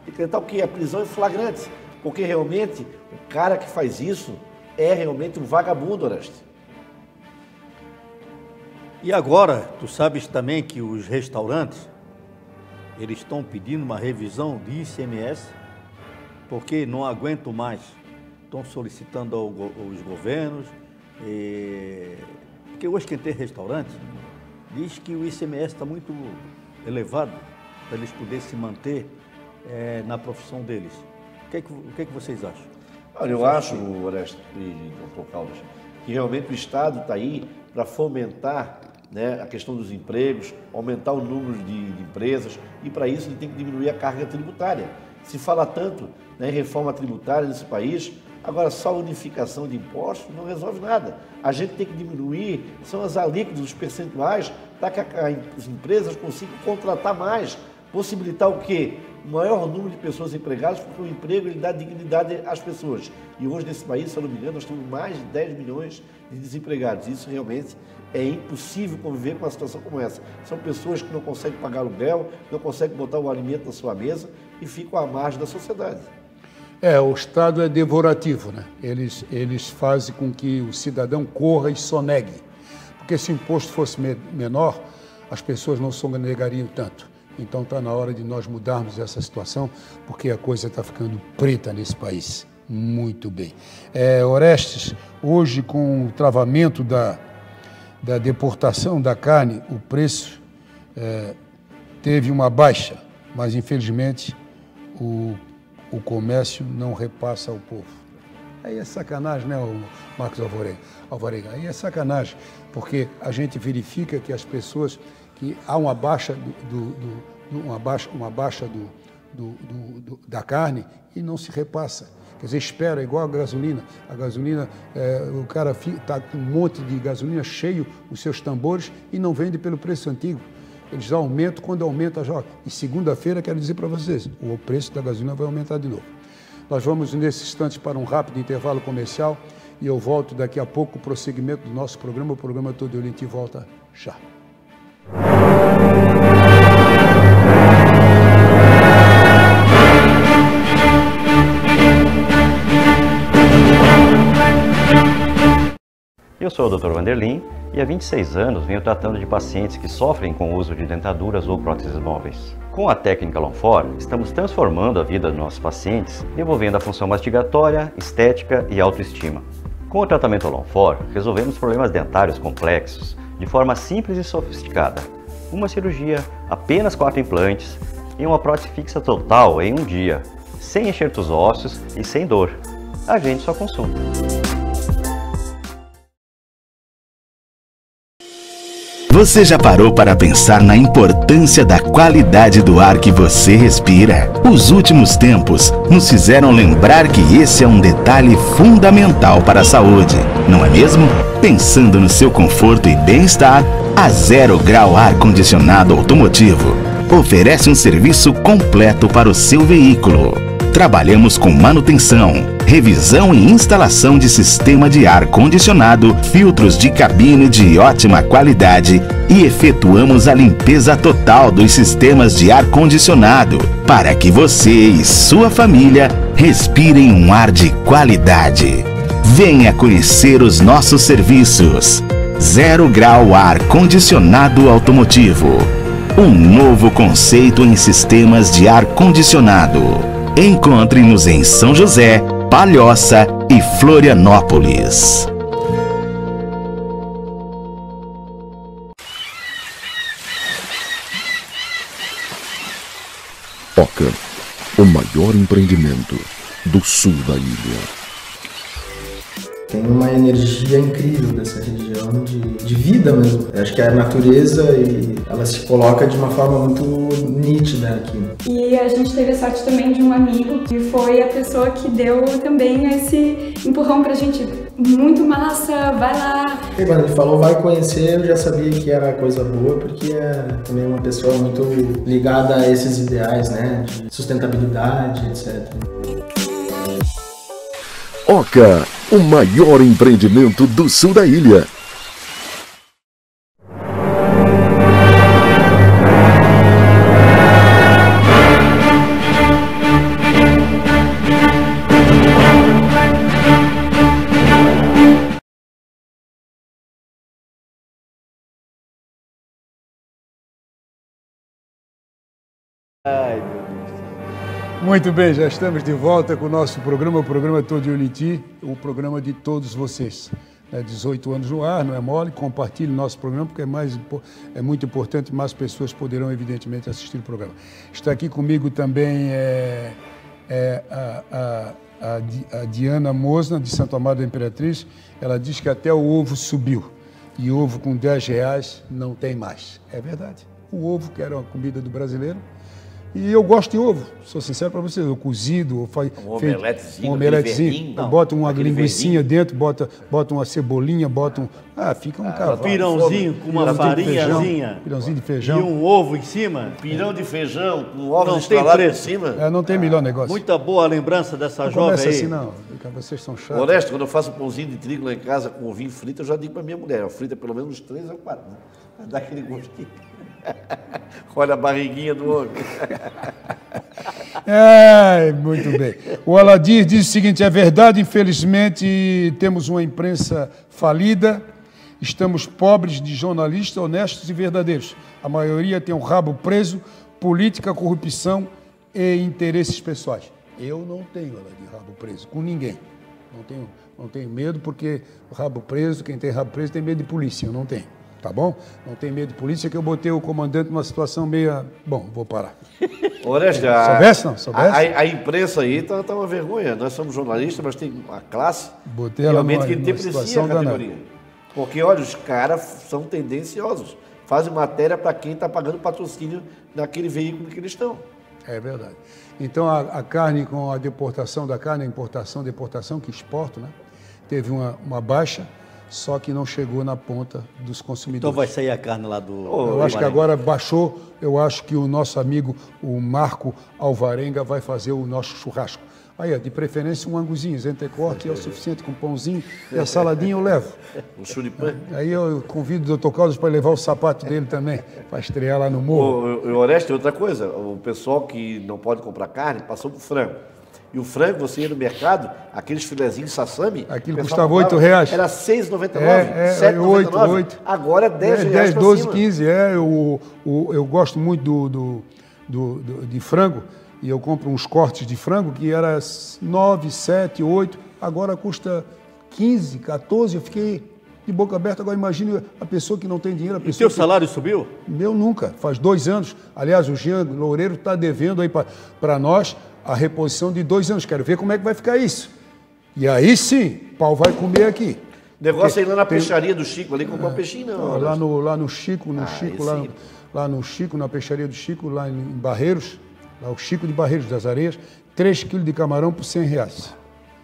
decretar o quê? A prisão em flagrante, porque realmente o cara que faz isso é realmente um vagabundo, Oreste. E agora, tu sabes também que os restaurantes, eles estão pedindo uma revisão de I C M S, porque não aguentam mais. Estão solicitando aos governos, e... porque hoje quem tem restaurante diz que o I C M S está muito elevado para eles poderem se manter é, na profissão deles. O que é que, o que é que vocês acham? Olha, eu acho, Oreste e doutor Caldas, que realmente o Estado está aí para fomentar, né, a questão dos empregos, aumentar o número de, de empresas, e para isso ele tem que diminuir a carga tributária. Se fala tanto, né, em reforma tributária nesse país, agora só unificação de impostos não resolve nada. A gente tem que diminuir, são as alíquotas, os percentuais, para que a, a, as empresas consigam contratar mais, possibilitar o quê? O maior número de pessoas empregadas, porque o emprego ele dá dignidade às pessoas. E hoje nesse país, se eu não me engano, nós temos mais de dez milhões de desempregados. Isso realmente é impossível conviver com uma situação como essa. São pessoas que não conseguem pagar aluguel, não conseguem botar o alimento na sua mesa e ficam à margem da sociedade. É, o Estado é devorativo, né? Eles, eles fazem com que o cidadão corra e sonegue. Porque se o imposto fosse me menor, as pessoas não sonegariam tanto. Então está na hora de nós mudarmos essa situação, porque a coisa está ficando preta nesse país. Muito bem. É, Orestes, hoje com o travamento da, da deportação da carne, o preço é, teve uma baixa, mas infelizmente o, o comércio não repassa ao povo. Aí é sacanagem, né, o Marcos Alvarenga? Alvarenga? Aí é sacanagem, porque a gente verifica que as pessoas, que há uma baixa, do, do, do, uma baixa, uma baixa do, do, do, do, da carne e não se repassa. Quer dizer, espera, igual a gasolina. A gasolina, é, o cara está com um monte de gasolina cheio, os seus tambores, e não vende pelo preço antigo. Eles aumentam quando aumenta já. E segunda-feira, quero dizer para vocês, o preço da gasolina vai aumentar de novo. Nós vamos, nesse instante, para um rápido intervalo comercial e eu volto daqui a pouco com o prosseguimento do nosso programa. O programa Todo Oriente volta já. Eu sou o doutor Vanderlin e há vinte e seis anos venho tratando de pacientes que sofrem com o uso de dentaduras ou próteses móveis. Com a técnica Longfor, estamos transformando a vida dos nossos pacientes, devolvendo a função mastigatória, estética e autoestima. Com o tratamento Longfor, resolvemos problemas dentários complexos de forma simples e sofisticada. Uma cirurgia, apenas quatro implantes e uma prótese fixa total em um dia, sem enxertos ósseos e sem dor. Agende sua consulta. Você já parou para pensar na importância da qualidade do ar que você respira? Os últimos tempos nos fizeram lembrar que esse é um detalhe fundamental para a saúde, não é mesmo? Pensando no seu conforto e bem-estar, a Zero Grau Ar Condicionado Automotivo oferece um serviço completo para o seu veículo. Trabalhamos com manutenção, revisão e instalação de sistema de ar condicionado, filtros de cabine de ótima qualidade e efetuamos a limpeza total dos sistemas de ar condicionado para que você e sua família respirem um ar de qualidade. Venha conhecer os nossos serviços. Zero Grau Ar Condicionado Automotivo. Um novo conceito em sistemas de ar condicionado. Encontre-nos em São José, Palhoça e Florianópolis. Oca, o maior empreendimento do sul da ilha. Tem uma energia incrível dessa região de, de vida mesmo. Eu acho que a natureza e ela se coloca de uma forma muito nítida aqui. E a gente teve a sorte também de um amigo que foi a pessoa que deu também esse empurrão pra gente. Muito massa, vai lá. E quando ele falou vai conhecer, eu já sabia que era coisa boa, porque é também uma pessoa muito ligada a esses ideais, né? De sustentabilidade, etcétera. Oca, o maior empreendimento do sul da ilha. Ai, meu Deus. Muito bem, já estamos de volta com o nosso programa, o programa Todo Unity, o programa de todos vocês. É dezoito anos no ar, não é mole, compartilhe o nosso programa, porque é, mais, é muito importante, mais pessoas poderão, evidentemente, assistir o programa. Está aqui comigo também é, é a, a, a, a Diana Mosna, de Santo Amaro da Imperatriz. Ela diz que até o ovo subiu, e ovo com dez reais não tem mais. É verdade. O ovo, que era uma comida do brasileiro, e eu gosto de ovo, sou sincero para vocês, eu cozido, eu faço um omeletezinho, um omeletezinho, bota uma linguicinha dentro, bota, bota uma cebolinha, bota um, ah, fica um ah, cavalo. Pirãozinho com uma farinhazinha, pirãozinho de feijão e um ovo em cima. Pirão de feijão com ovos não tem preço. Em cima. É, não tem melhor negócio. Muita boa lembrança dessa não jovem começa aí. assim não, vocês são chatos. Honesto, quando eu faço um pãozinho de trigo lá em casa com ovinho frito, eu já digo para minha mulher, frita pelo menos uns três ou quatro, né? Dá aquele gostinho. Olha a barriguinha do homem. É, muito bem. O Aladir diz o seguinte, é verdade, infelizmente temos uma imprensa falida, estamos pobres de jornalistas honestos e verdadeiros. A maioria tem o rabo preso, política, corrupção e interesses pessoais. Eu não tenho, Aladir, rabo preso com ninguém. Não tenho, não tenho medo, porque o rabo preso, quem tem rabo preso tem medo de polícia, eu não tenho. Tá bom? Não tem medo de polícia, que eu botei o comandante numa situação meio... Bom, vou parar. Honesto, soubesse, não? Soubesse? A, a, a imprensa aí tá, tá uma vergonha. Nós somos jornalistas, mas tem uma classe botei ela realmente numa, que deprecia a categoria. Danada. Porque, olha, os caras são tendenciosos. Fazem matéria para quem está pagando patrocínio naquele veículo que eles estão. É verdade. Então, a, a carne, com a deportação da carne, a importação, deportação, que exporto, né? Teve uma, uma baixa, só que não chegou na ponta dos consumidores. Então vai sair a carne lá do... Eu acho que agora baixou, eu acho que o nosso amigo, o Marco Alvarenga, vai fazer o nosso churrasco. Aí, ó, de preferência, um anguzinho, entrecorte é o suficiente, com pãozinho e a saladinha eu levo. Um churipã. Aí eu convido o doutor Carlos para levar o sapato dele também, para estrear lá no morro. O, o Oreste, outra coisa, o pessoal que não pode comprar carne passou por frango. E o frango, você ia no mercado, aqueles filezinhos sassami... Aquilo custava oito reais. Era seis reais e noventa e nove centavos, é, é, sete reais e noventa e nove oito, centavos. Agora é dez reais. dez, doze, quinze, é. Eu, eu, eu gosto muito do, do, do, do, de frango, e eu compro uns cortes de frango que era nove, sete, oito, agora custa quinze, quatorze, eu fiquei de boca aberta. Agora imagine a pessoa que não tem dinheiro. A pessoa e seu que... salário subiu? Meu nunca, faz dois anos. Aliás, o Jean Loureiro está devendo aí para nós a reposição de dois anos. Quero ver como é que vai ficar isso. E aí sim, pau vai comer aqui. Negócio aí lá na peixaria do Chico, ali comprar um peixinho não. não lá, no, lá no Chico, no ah, Chico, lá, lá no Chico, na peixaria do Chico, lá em Barreiros, lá o Chico de Barreiros das Areias, três quilos de camarão por cem reais.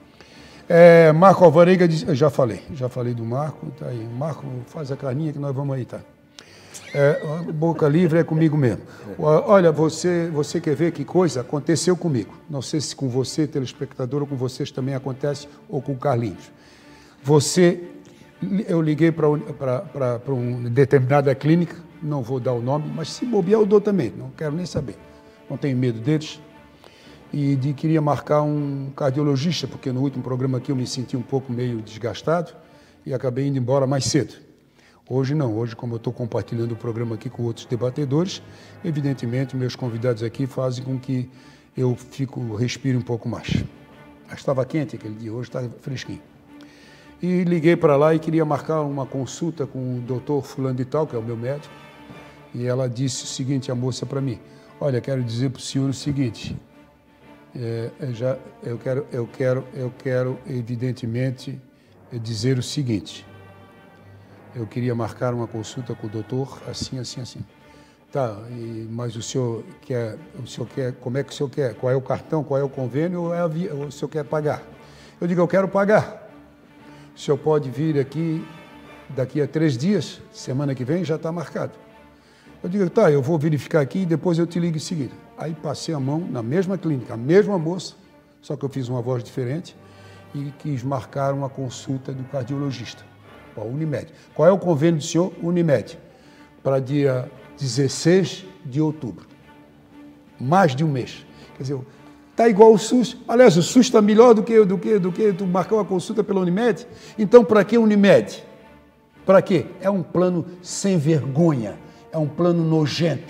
É, Marco Alvarenga, eu já falei, já falei do Marco, tá aí. Marco, faz a carninha que nós vamos aí, tá? É, boca livre é comigo mesmo. Olha, você, você quer ver que coisa aconteceu comigo. Não sei se com você, telespectador, ou com vocês também acontece, ou com o Carlinhos. Você, eu liguei para uma determinada clínica, não vou dar o nome, mas se bobear eu dou também, não quero nem saber. Não tenho medo deles. E de, queria marcar um cardiologista, porque no último programa aqui eu me senti um pouco meio desgastado e acabei indo embora mais cedo. Hoje não, hoje como eu estou compartilhando o programa aqui com outros debatedores, evidentemente meus convidados aqui fazem com que eu fico, respire um pouco mais. Mas estava quente aquele dia, hoje está fresquinho. E liguei para lá e queria marcar uma consulta com o doutor fulano de tal, que é o meu médico, e ela disse o seguinte, a moça para mim, olha, quero dizer para o senhor o seguinte, é, eu, já, eu, quero, eu, quero, eu quero evidentemente dizer o seguinte, eu queria marcar uma consulta com o doutor, assim, assim, assim. Tá, e, mas o senhor quer, o senhor quer, como é que o senhor quer? Qual é o cartão, qual é o convênio, ou é a via, ou o senhor quer pagar? Eu digo, eu quero pagar. O senhor pode vir aqui daqui a três dias, semana que vem já está marcado. Eu digo, tá, eu vou verificar aqui e depois eu te ligo em seguida. Aí passei a mão na mesma clínica, a mesma moça, só que eu fiz uma voz diferente e quis marcar uma consulta do cardiologista. A Unimed. Qual é o convênio do senhor? Unimed. Para dia dezesseis de outubro. Mais de um mês. Quer dizer, está igual o SUS. Aliás, o SUS está melhor do que, do, que, do que tu marcar uma consulta pela Unimed. Então, para que Unimed? Para quê? É um plano sem vergonha. É um plano nojento.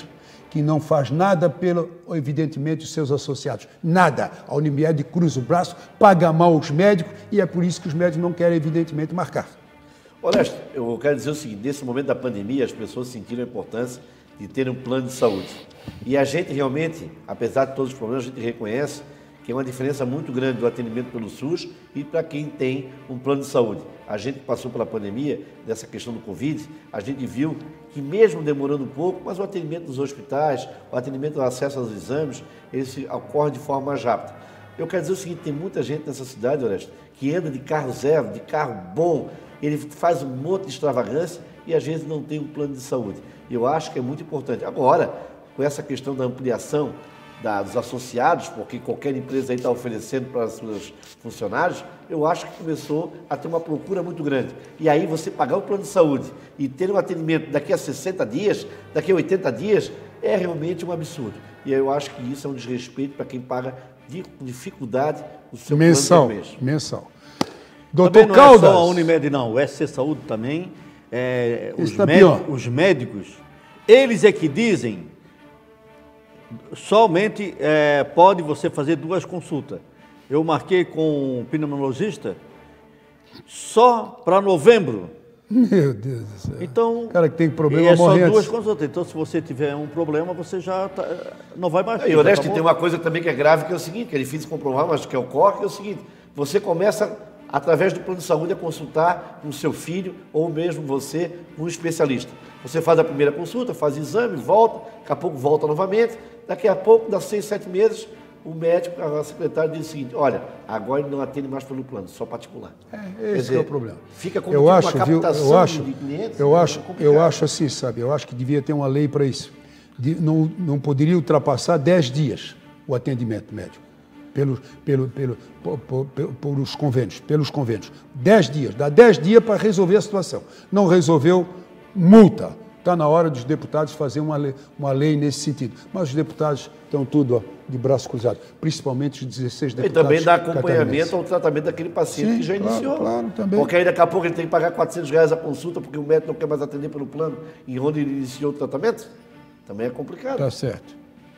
que não faz nada pelo, evidentemente, os seus associados. Nada. A Unimed cruza o braço, paga mal os médicos e é por isso que os médicos não querem, evidentemente, marcar. Honesto, eu quero dizer o seguinte, nesse momento da pandemia, as pessoas sentiram a importância de ter um plano de saúde. E a gente realmente, apesar de todos os problemas, a gente reconhece que é uma diferença muito grande do atendimento pelo SUS e para quem tem um plano de saúde. A gente que passou pela pandemia, dessa questão do Covid, a gente viu que mesmo demorando um pouco, mas o atendimento nos hospitais, o atendimento, o acesso aos exames, ele ocorre de forma mais rápida. Eu quero dizer o seguinte, tem muita gente nessa cidade, Orestes, que anda de carro zero, de carro bom, ele faz um monte de extravagância e às vezes não tem um plano de saúde. Eu acho que é muito importante. Agora, com essa questão da ampliação da, dos associados, porque qualquer empresa aí está oferecendo para os seus funcionários, eu acho que começou a ter uma procura muito grande. E aí você pagar o plano de saúde e ter um atendimento daqui a sessenta dias, daqui a oitenta dias, é realmente um absurdo. E eu acho que isso é um desrespeito para quem paga de dificuldade o seu mensal, plano de mês. Mensal. Doutor Também não Caldas. é só a Unimed, não. O S C Saúde também. É, os, tá médicos, os médicos, eles é que dizem, somente é, pode você fazer duas consultas. Eu marquei com um pneumologista só para novembro. Meu Deus do céu. Então, o cara que tem problema é só morrendo. duas consultas. Então, se você tiver um problema, você já tá, não vai mais. E o Orestes, tem uma coisa também que é grave, que é o seguinte, que é difícil de comprovar, mas que ocorre, que é o seguinte, você começa, através do plano de saúde, a consultar o seu filho ou mesmo você, um especialista. Você faz a primeira consulta, faz exame, volta, daqui a pouco volta novamente, daqui a pouco, dá seis, sete meses, o médico, a secretária diz o seguinte, olha, agora ele não atende mais pelo plano, só particular. É, esse dizer, é o problema. Fica como eu tipo acho, uma captação viu, eu acho, de clientes. Eu acho, é eu acho assim, sabe, eu acho que devia ter uma lei para isso. De, não, não poderia ultrapassar dez dias o atendimento médico. Pelo, pelo, pelo, por, por, por, por os convênios, pelos convênios. Dez dias, dá dez dias para resolver a situação. Não resolveu, multa. Está na hora dos deputados fazer uma lei, uma lei nesse sentido. Mas os deputados estão tudo ó, de braço cruzado, principalmente os dezesseis deputados. E também dá acompanhamento ao tratamento daquele paciente. Sim, que já claro, iniciou. Claro, também. Porque aí daqui a pouco ele tem que pagar quatrocentos reais a consulta porque o médico não quer mais atender pelo plano e onde ele iniciou o tratamento. Também é complicado. Tá certo.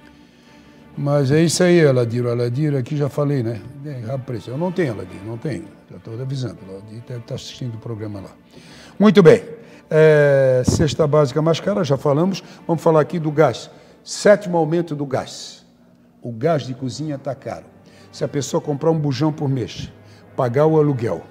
Mas é isso aí, Aladiro. Aladiro, aqui já falei, né? Eu não tenho, Aladiro, não tenho. Já estou avisando. Aladiro deve estar assistindo o programa lá. Muito bem. É, cesta básica mais cara, já falamos. Vamos falar aqui do gás. Sétimo aumento do gás. O gás de cozinha está caro. Se a pessoa comprar um bujão por mês, pagar o aluguel,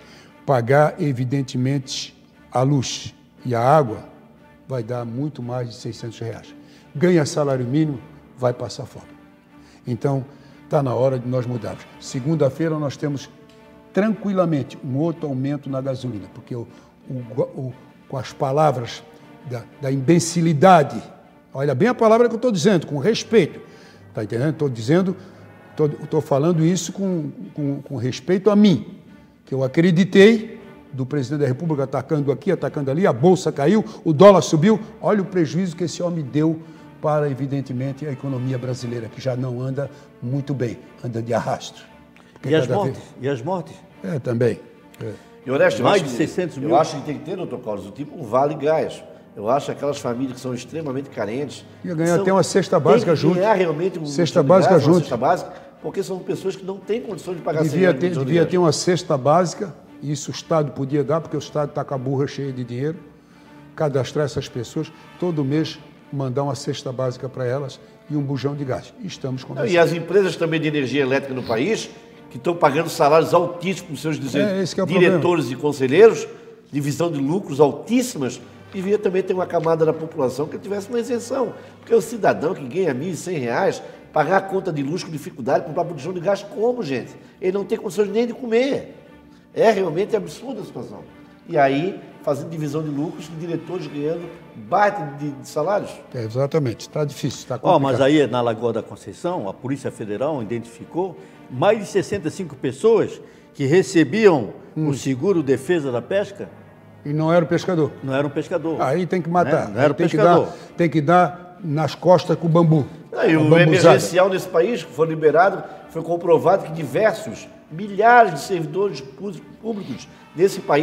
pagar, evidentemente, a luz e a água, vai dar muito mais de seiscentos reais. Ganha salário mínimo, vai passar fome. Então, está na hora de nós mudarmos. Segunda-feira nós temos tranquilamente um outro aumento na gasolina, porque o, o, o, com as palavras da, da imbecilidade, olha bem a palavra que eu estou dizendo, com respeito, está entendendo? Estou dizendo, estou falando isso com, com, com respeito a mim, que eu acreditei do presidente da República atacando aqui, atacando ali, a bolsa caiu, o dólar subiu, olha o prejuízo que esse homem deu para, evidentemente, a economia brasileira, que já não anda muito bem, anda de arrasto. E as mortes? Vez... E as mortes? É, também. É. E, Orestes, mais de seiscentos mil. Eu acho que tem que ter, doutor Carlos, o tipo um vale gás. Eu acho que aquelas famílias que são extremamente carentes... Ia ganhar até uma cesta básica junto. Ganhar realmente um cesta básica junto. Cesta básica, porque são pessoas que não têm condições de pagar devia ter, de devia ter uma cesta básica, isso o Estado podia dar, porque o Estado está com a burra cheia de dinheiro, cadastrar essas pessoas, todo mês mandar uma cesta básica para elas e um bujão de gás. Estamos conversando. E as empresas também de energia elétrica no país, que estão pagando salários altíssimos para os seus é, esse que é o diretores problema. E conselheiros, divisão de lucros altíssimas, devia também ter uma camada da população que tivesse uma isenção. Porque o cidadão que ganha mil e cem reais, pagar a conta de luz com dificuldade, comprar bujão de gás, como, gente? Ele não tem condições nem de comer. É realmente absurda a situação. E aí, fazendo divisão de lucros, diretores ganhando baita de, de salários. É, exatamente, está difícil, está complicado. Oh, mas aí, na Lagoa da Conceição, a Polícia Federal identificou mais de sessenta e cinco pessoas que recebiam hum. o seguro defesa da pesca. E não era o pescador. Não era um pescador. Aí tem que matar. Né? Não era o tem pescador. Que dar, tem que dar nas costas com o bambu. Não, e o emergencial nesse país, que foi liberado, foi comprovado que diversos, milhares de servidores públicos nesse país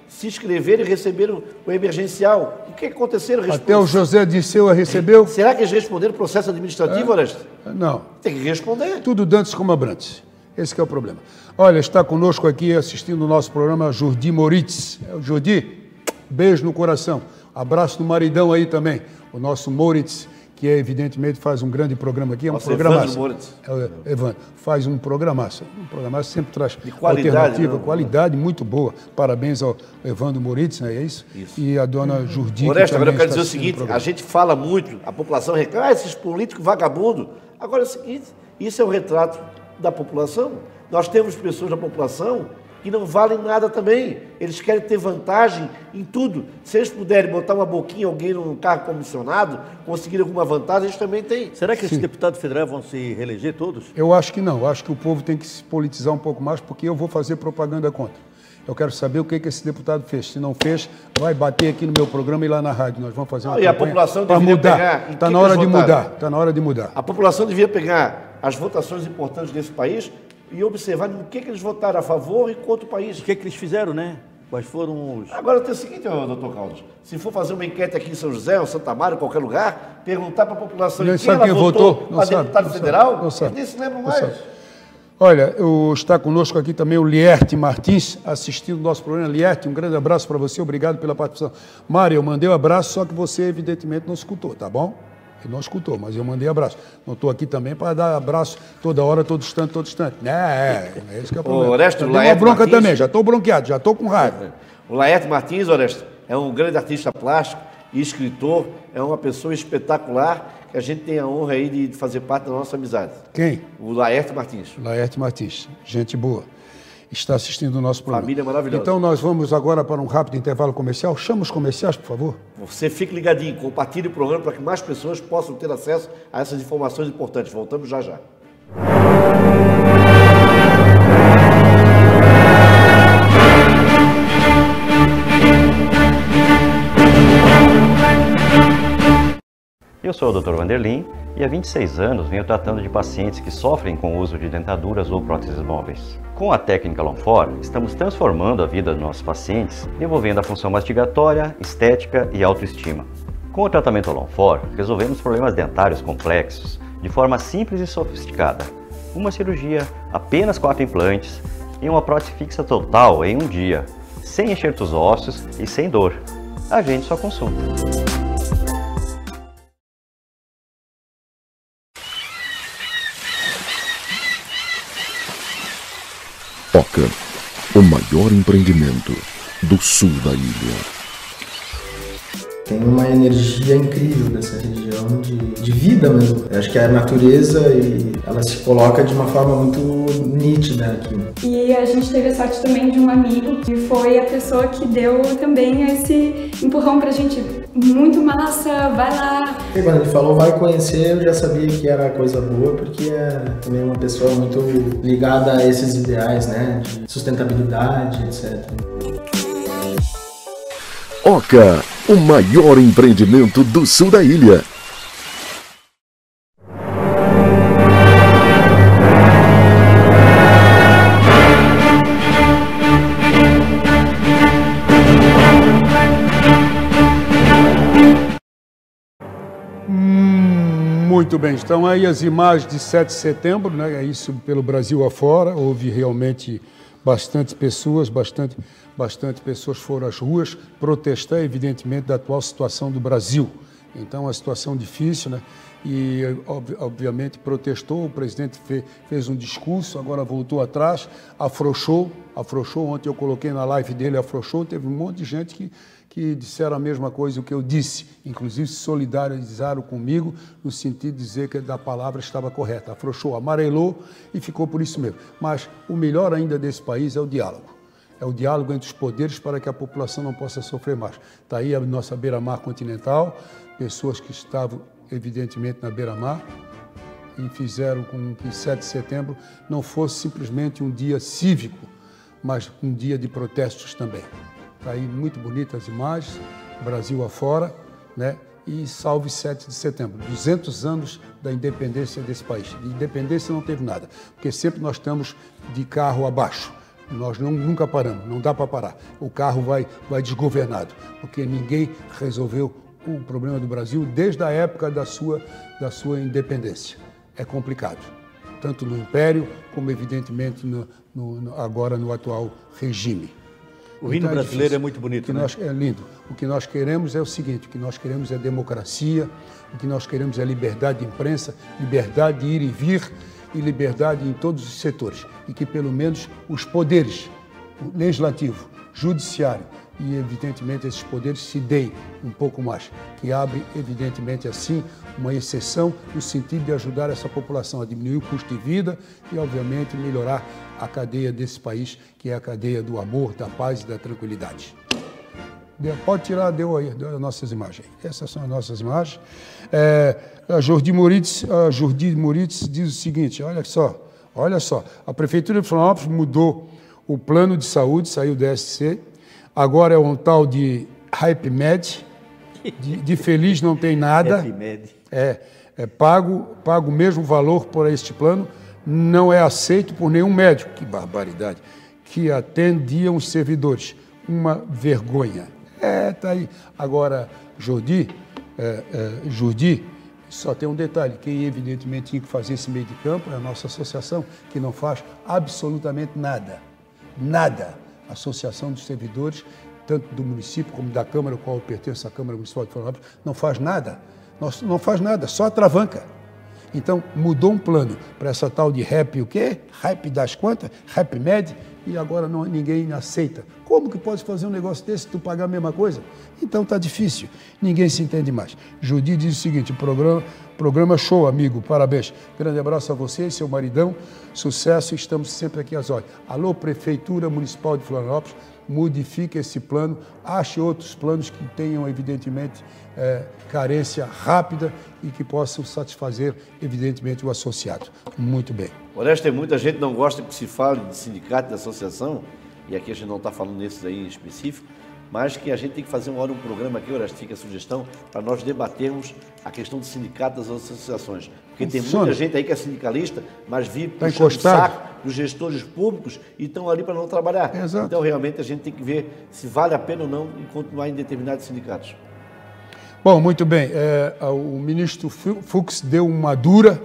se inscreveram e receberam o emergencial. O que aconteceu? Até o José Disseu a recebeu? Será que eles responderam o processo administrativo, é? Orestes? Não. Tem que responder. Tudo dantes como abrantes. Esse que é o problema. Olha, está conosco aqui assistindo o nosso programa Jordi Moritz. É o Jordi, beijo no coração. Abraço do maridão aí também, o nosso Moritz, que é, evidentemente faz um grande programa aqui. É um Nossa, programaço. Moritz. É, Evandro, faz um programaço. Um programaço sempre traz de qualidade, alternativa, não, qualidade muito boa. Parabéns ao Evandro Moritz, não é isso? Isso. E a dona Jordi. Orestes, agora eu quero dizer o seguinte, a gente fala muito, a população reclama, ah, esses políticos vagabundos. Agora é o seguinte, isso é um retrato da população. Nós temos pessoas da população que não valem nada também. Eles querem ter vantagem em tudo. Se eles puderem botar uma boquinha, alguém num cargo comissionado, conseguir alguma vantagem, eles também têm. Será que esses deputados federais vão se reeleger todos? Eu acho que não. Eu acho que o povo tem que se politizar um pouco mais, porque eu vou fazer propaganda contra. Eu quero saber o que, que esse deputado fez. Se não fez, vai bater aqui no meu programa e lá na rádio. Nós vamos fazer uma ah, e a população para mudar. Pegar, Está na hora de mudar. Está na hora de mudar. A população devia pegar as votações importantes desse país e observar no que, que eles votaram a favor e contra o país. O que, que eles fizeram, né? Quais foram os... Agora tem o seguinte, doutor Carlos, se for fazer uma enquete aqui em São José, ou Santa Maria, em qualquer lugar, perguntar para a população quem ela quem votou para deputado federal, não sabe. eles nem se lembram Não mais. sabe. Olha, eu, está conosco aqui também o Lierte Martins, assistindo o nosso programa. Lierte, um grande abraço para você, obrigado pela participação. Mário, eu mandei um abraço, só que você evidentemente não escutou, tá bom? Ele não escutou, mas eu mandei abraço. Não estou aqui também para dar abraço toda hora, todo instante, todo instante. É, é, é esse que é o problema. O Orestes, eu o dei uma Laerte bronca Martins, também, já estou bronqueado, já estou com raiva. O Laerte Martins, Orestes, é um grande artista plástico e escritor, é uma pessoa espetacular, que a gente tem a honra aí de fazer parte da nossa amizade. Quem? O Laerte Martins. Laerte Martins, gente boa. Está assistindo o nosso programa. Família maravilhosa. Então nós vamos agora para um rápido intervalo comercial. Chama os comerciais, por favor. Você fique ligadinho, compartilhe o programa para que mais pessoas possam ter acesso a essas informações importantes. Voltamos já já. Eu sou o doutor Vanderlin e há vinte e seis anos venho tratando de pacientes que sofrem com o uso de dentaduras ou próteses móveis. Com a técnica Longfor, estamos transformando a vida dos nossos pacientes, desenvolvendo a função mastigatória, estética e autoestima. Com o tratamento Longfor, resolvemos problemas dentários complexos de forma simples e sofisticada. Uma cirurgia, apenas quatro implantes e uma prótese fixa total em um dia, sem enxertos ósseos e sem dor. Agende sua consulta. Oca, o maior empreendimento do sul da ilha. Tem uma energia incrível dessa região de, de vida mesmo. Eu acho que a natureza e ela se coloca de uma forma muito nítida aqui. E a gente teve a sorte também de um amigo que foi a pessoa que deu também esse empurrão pra gente. Muito massa, vai lá. E quando ele falou vai conhecer, eu já sabia que era coisa boa, porque é também uma pessoa muito ligada a esses ideais, né, de sustentabilidade, etcétera. Oca, o maior empreendimento do sul da ilha. Muito bem, estão aí as imagens de sete de setembro, né? Isso pelo Brasil afora, houve realmente bastante pessoas, bastante, bastante pessoas foram às ruas protestar, evidentemente, da atual situação do Brasil. Então, uma situação difícil, né? E, obviamente, protestou, o presidente fez, fez um discurso, agora voltou atrás, afrouxou, afrouxou, ontem eu coloquei na live dele, afrouxou, teve um monte de gente que, que disseram a mesma coisa que eu disse, inclusive se solidarizaram comigo, no sentido de dizer que a palavra estava correta, afrouxou, amarelou e ficou por isso mesmo. Mas o melhor ainda desse país é o diálogo. É o diálogo entre os poderes para que a população não possa sofrer mais. Está aí a nossa beira-mar continental, pessoas que estavam, evidentemente, na beira-mar e fizeram com que sete de setembro não fosse simplesmente um dia cívico, mas um dia de protestos também. Está aí muito bonitas as imagens, Brasil afora, né? E salve sete de setembro, duzentos anos da independência desse país. De independência não teve nada, porque sempre nós estamos de carro abaixo. Nós não, nunca paramos, não dá para parar. O carro vai, vai desgovernado, porque ninguém resolveu o problema do Brasil desde a época da sua, da sua independência. É complicado, tanto no Império como, evidentemente, no, no, no, agora no atual regime. O hino então, brasileiro é, é muito bonito, o que né? nós, é lindo. O que nós queremos é o seguinte, o que nós queremos é democracia, o que nós queremos é liberdade de imprensa, liberdade de ir e vir e liberdade em todos os setores. E que, pelo menos, os poderes, o legislativo, judiciário e, evidentemente, esses poderes se deem um pouco mais, que abre, evidentemente, assim, uma exceção no sentido de ajudar essa população a diminuir o custo de vida e, obviamente, melhorar a cadeia desse país, que é a cadeia do amor, da paz e da tranquilidade. Pode tirar, deu aí, deu as nossas imagens. Essas são as nossas imagens. É, a Jordi Moritz, a Jordi Moritz diz o seguinte, olha só, olha só, a Prefeitura de Florianópolis mudou o plano de saúde, saiu do S C, agora é um tal de HypeMed, de, de feliz não tem nada, é, é pago, pago o mesmo valor por este plano, não é aceito por nenhum médico, que barbaridade, que atendiam os servidores, uma vergonha. É, tá aí. Agora, Jordi, é, é, Jordi, só tem um detalhe, quem evidentemente tinha que fazer esse meio de campo é a nossa associação, que não faz absolutamente nada, nada. A Associação dos Servidores, tanto do município como da Câmara, ao qual eu pertenço, a Câmara Municipal de Florianópolis, não faz nada, não, não faz nada, só atravanca. Então, mudou um plano para essa tal de Rap o quê? Hype das quantas? HypeMed, e agora não, ninguém aceita. Como que pode fazer um negócio desse se tu pagar a mesma coisa? Então tá difícil, ninguém se entende mais. Judi diz o seguinte, programa, programa show, amigo, parabéns. Grande abraço a você e seu maridão, sucesso, estamos sempre aqui às ordens. Alô, Prefeitura Municipal de Florianópolis, modifique esse plano, ache outros planos que tenham, evidentemente, é, carência rápida e que possam satisfazer, evidentemente, o associado. Muito bem. Orestes, tem muita gente que não gosta que se fale de sindicato, de associação, e aqui a gente não está falando nesses aí em específico, mas que a gente tem que fazer uma hora um programa aqui, Orestes, fica a sugestão, para nós debatermos a questão do sindicato das associações. Porque tem muita gente aí que é sindicalista, mas vive tá puxando o encostado. saco dos gestores públicos e estão ali para não trabalhar. Exato. Então, realmente, a gente tem que ver se vale a pena ou não em continuar em determinados sindicatos. Bom, muito bem. É, o ministro Fux deu uma dura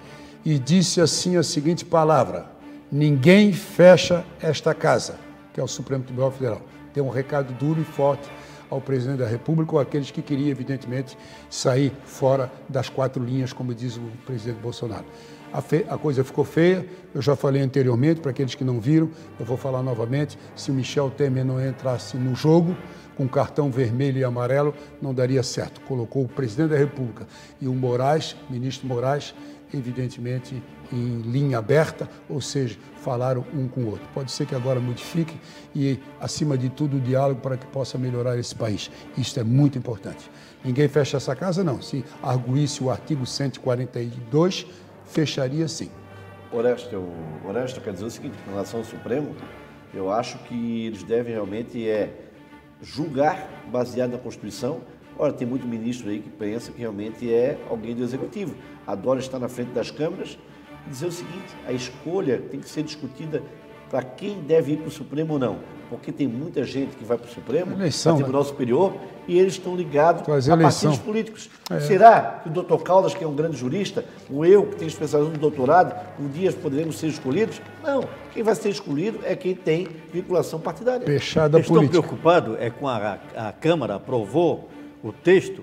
e disse assim a seguinte palavra: ninguém fecha esta casa, que é o Supremo Tribunal Federal. Deu um recado duro e forte ao presidente da República ou àqueles que queriam, evidentemente, sair fora das quatro linhas, como diz o presidente Bolsonaro. A, fe... a coisa ficou feia, eu já falei anteriormente, para aqueles que não viram, eu vou falar novamente, se o Michel Temer não entrasse no jogo, com cartão vermelho e amarelo, não daria certo. Colocou o presidente da República e o Moraes, ministro Moraes, evidentemente em linha aberta, ou seja, falaram um com o outro. Pode ser que agora modifique e, acima de tudo, o diálogo para que possa melhorar esse país. Isso é muito importante. Ninguém fecha essa casa, não. Se arguísse o artigo cento e quarenta e dois, fecharia sim. Orestes, eu, Orestes, quer dizer o seguinte, em relação ao Supremo, eu acho que eles devem realmente é, julgar baseado na Constituição. Ora, tem muito ministro aí que pensa que realmente é alguém do Executivo. Adora estar na frente das câmaras e dizer o seguinte, a escolha tem que ser discutida para quem deve ir para o Supremo ou não. Porque tem muita gente que vai para o Supremo, para o Tribunal Superior, e eles estão ligados a partidos políticos. É. Será que o doutor Caldas, que é um grande jurista, ou eu, que tenho especialização no doutorado, um dia poderemos ser escolhidos? Não. Quem vai ser escolhido é quem tem vinculação partidária. Fechada a política. Estou preocupado é com a, a Câmara aprovou o texto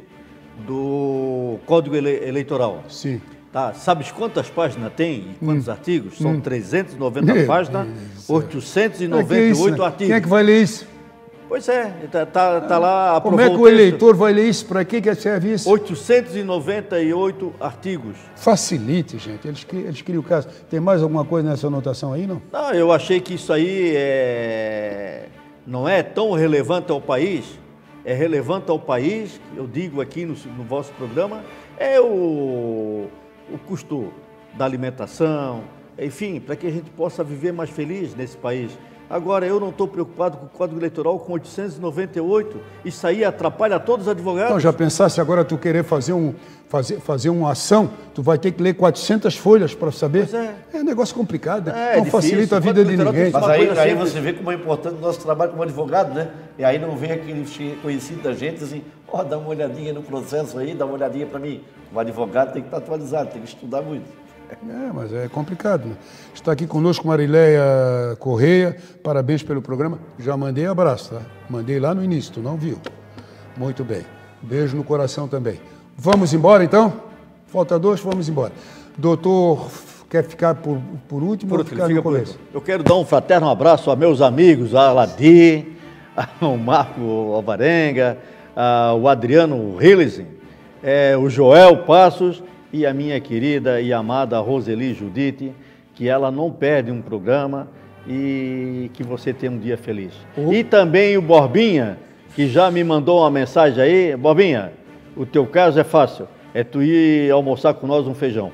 do Código ele, Eleitoral. Sim. Tá, sabes quantas páginas tem e quantos hum. artigos? São hum. trezentas e noventa páginas, oitocentos e noventa e oito é artigos. Quem é que vai ler isso? Pois é, está tá, tá lá... Como é que o, o eleitor vai ler isso? Para que, que serve isso? oitocentos e noventa e oito artigos. Facilite, gente. Eles criam, eles criam o caso. Tem mais alguma coisa nessa anotação aí, não? Não, eu achei que isso aí é... não é tão relevante ao país. É relevante ao país, eu digo aqui no, no vosso programa, é o... o custo da alimentação, enfim, para que a gente possa viver mais feliz nesse país. Agora, eu não estou preocupado com o Código Eleitoral com oitocentos e noventa e oito, isso aí atrapalha todos os advogados. Não, já pensasse agora tu querer fazer, um, fazer, fazer uma ação, tu vai ter que ler quatrocentas folhas para saber? Pois é. É um negócio complicado, É, não é difícil, facilita a vida de ninguém. Mas aí, aí você vê como é importante o nosso trabalho como advogado, né? E aí não vem aquele conhecido da gente assim, ó, oh, dá uma olhadinha no processo aí, dá uma olhadinha para mim. O advogado tem que estar atualizado, tem que estudar muito. É, mas é complicado, né? Está aqui conosco Marileia Correia, parabéns pelo programa. Já mandei abraço, tá? Mandei lá no início, tu não viu. Muito bem. Beijo no coração também. Vamos embora então? Falta dois, vamos embora. Doutor, quer ficar por, por último Por ou último, ficar fica no por começo? último. Eu quero dar um fraterno abraço a meus amigos, a Aladim, ao Marco Alvarenga, ao Adriano Hillesen, é, o Joel Passos e a minha querida e amada Roseli Judite, que ela não perde um programa e que você tenha um dia feliz. Oh. E também o Borbinha, que já me mandou uma mensagem aí. Borbinha, o teu caso é fácil, é tu ir almoçar com nós um feijão.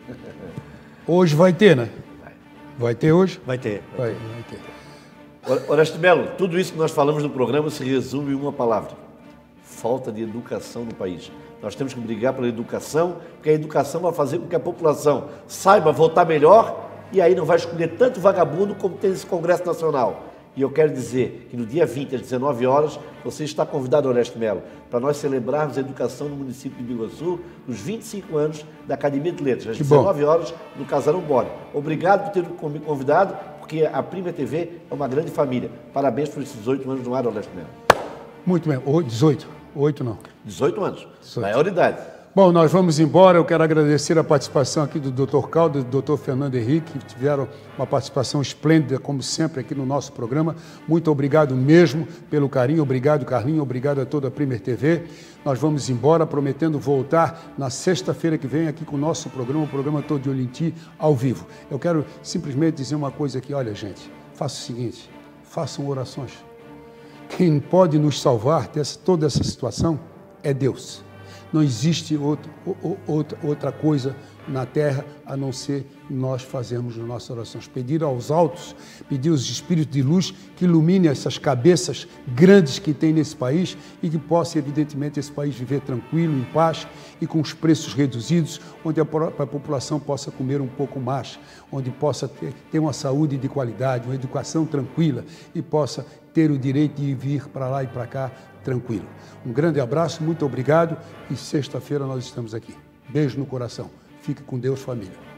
Hoje vai ter, né? Vai ter hoje? Vai ter. Vai, vai ter. Honesto Melo, tudo isso que nós falamos no programa se resume em uma palavra: falta de educação no país. Nós temos que brigar pela educação, porque a educação vai fazer com que a população saiba votar melhor e aí não vai escolher tanto vagabundo como tem esse Congresso Nacional. E eu quero dizer que no dia vinte, às dezenove horas, você está convidado, Honesto Melo, para nós celebrarmos a educação no município de Biguaçu, nos vinte e cinco anos da Academia de Letras, às dezenove horas, no Casarão Bore. Obrigado por ter me convidado, porque a Prima T V é uma grande família. Parabéns por esses dezoito anos no ar, Honesto Melo. Muito bem. dezoito. oito não. dezoito anos. dezoito. Maioridade. Bom, nós vamos embora. Eu quero agradecer a participação aqui do doutor Caldo e do doutor Fernando Henrique, que tiveram uma participação esplêndida, como sempre, aqui no nosso programa. Muito obrigado mesmo pelo carinho. Obrigado, Carlinhos. Obrigado a toda a Primer T V. Nós vamos embora, prometendo voltar na sexta-feira que vem aqui com o nosso programa, o programa Tô de Olho em Ti, ao vivo. Eu quero simplesmente dizer uma coisa aqui. Olha, gente, faça o seguinte, façam orações. Quem pode nos salvar dessa toda essa situação é Deus. Não existe outro, outra, outra coisa na terra a não ser nós fazermos as nossas orações. Pedir aos altos, pedir aos espíritos de luz que iluminem essas cabeças grandes que tem nesse país e que possa, evidentemente, esse país viver tranquilo, em paz e com os preços reduzidos, onde a, a população possa comer um pouco mais, onde possa ter, ter uma saúde de qualidade, uma educação tranquila e possa ter o direito de vir para lá e para cá tranquilo. Um grande abraço, muito obrigado e sexta-feira nós estamos aqui. Beijo no coração. Fique com Deus, família.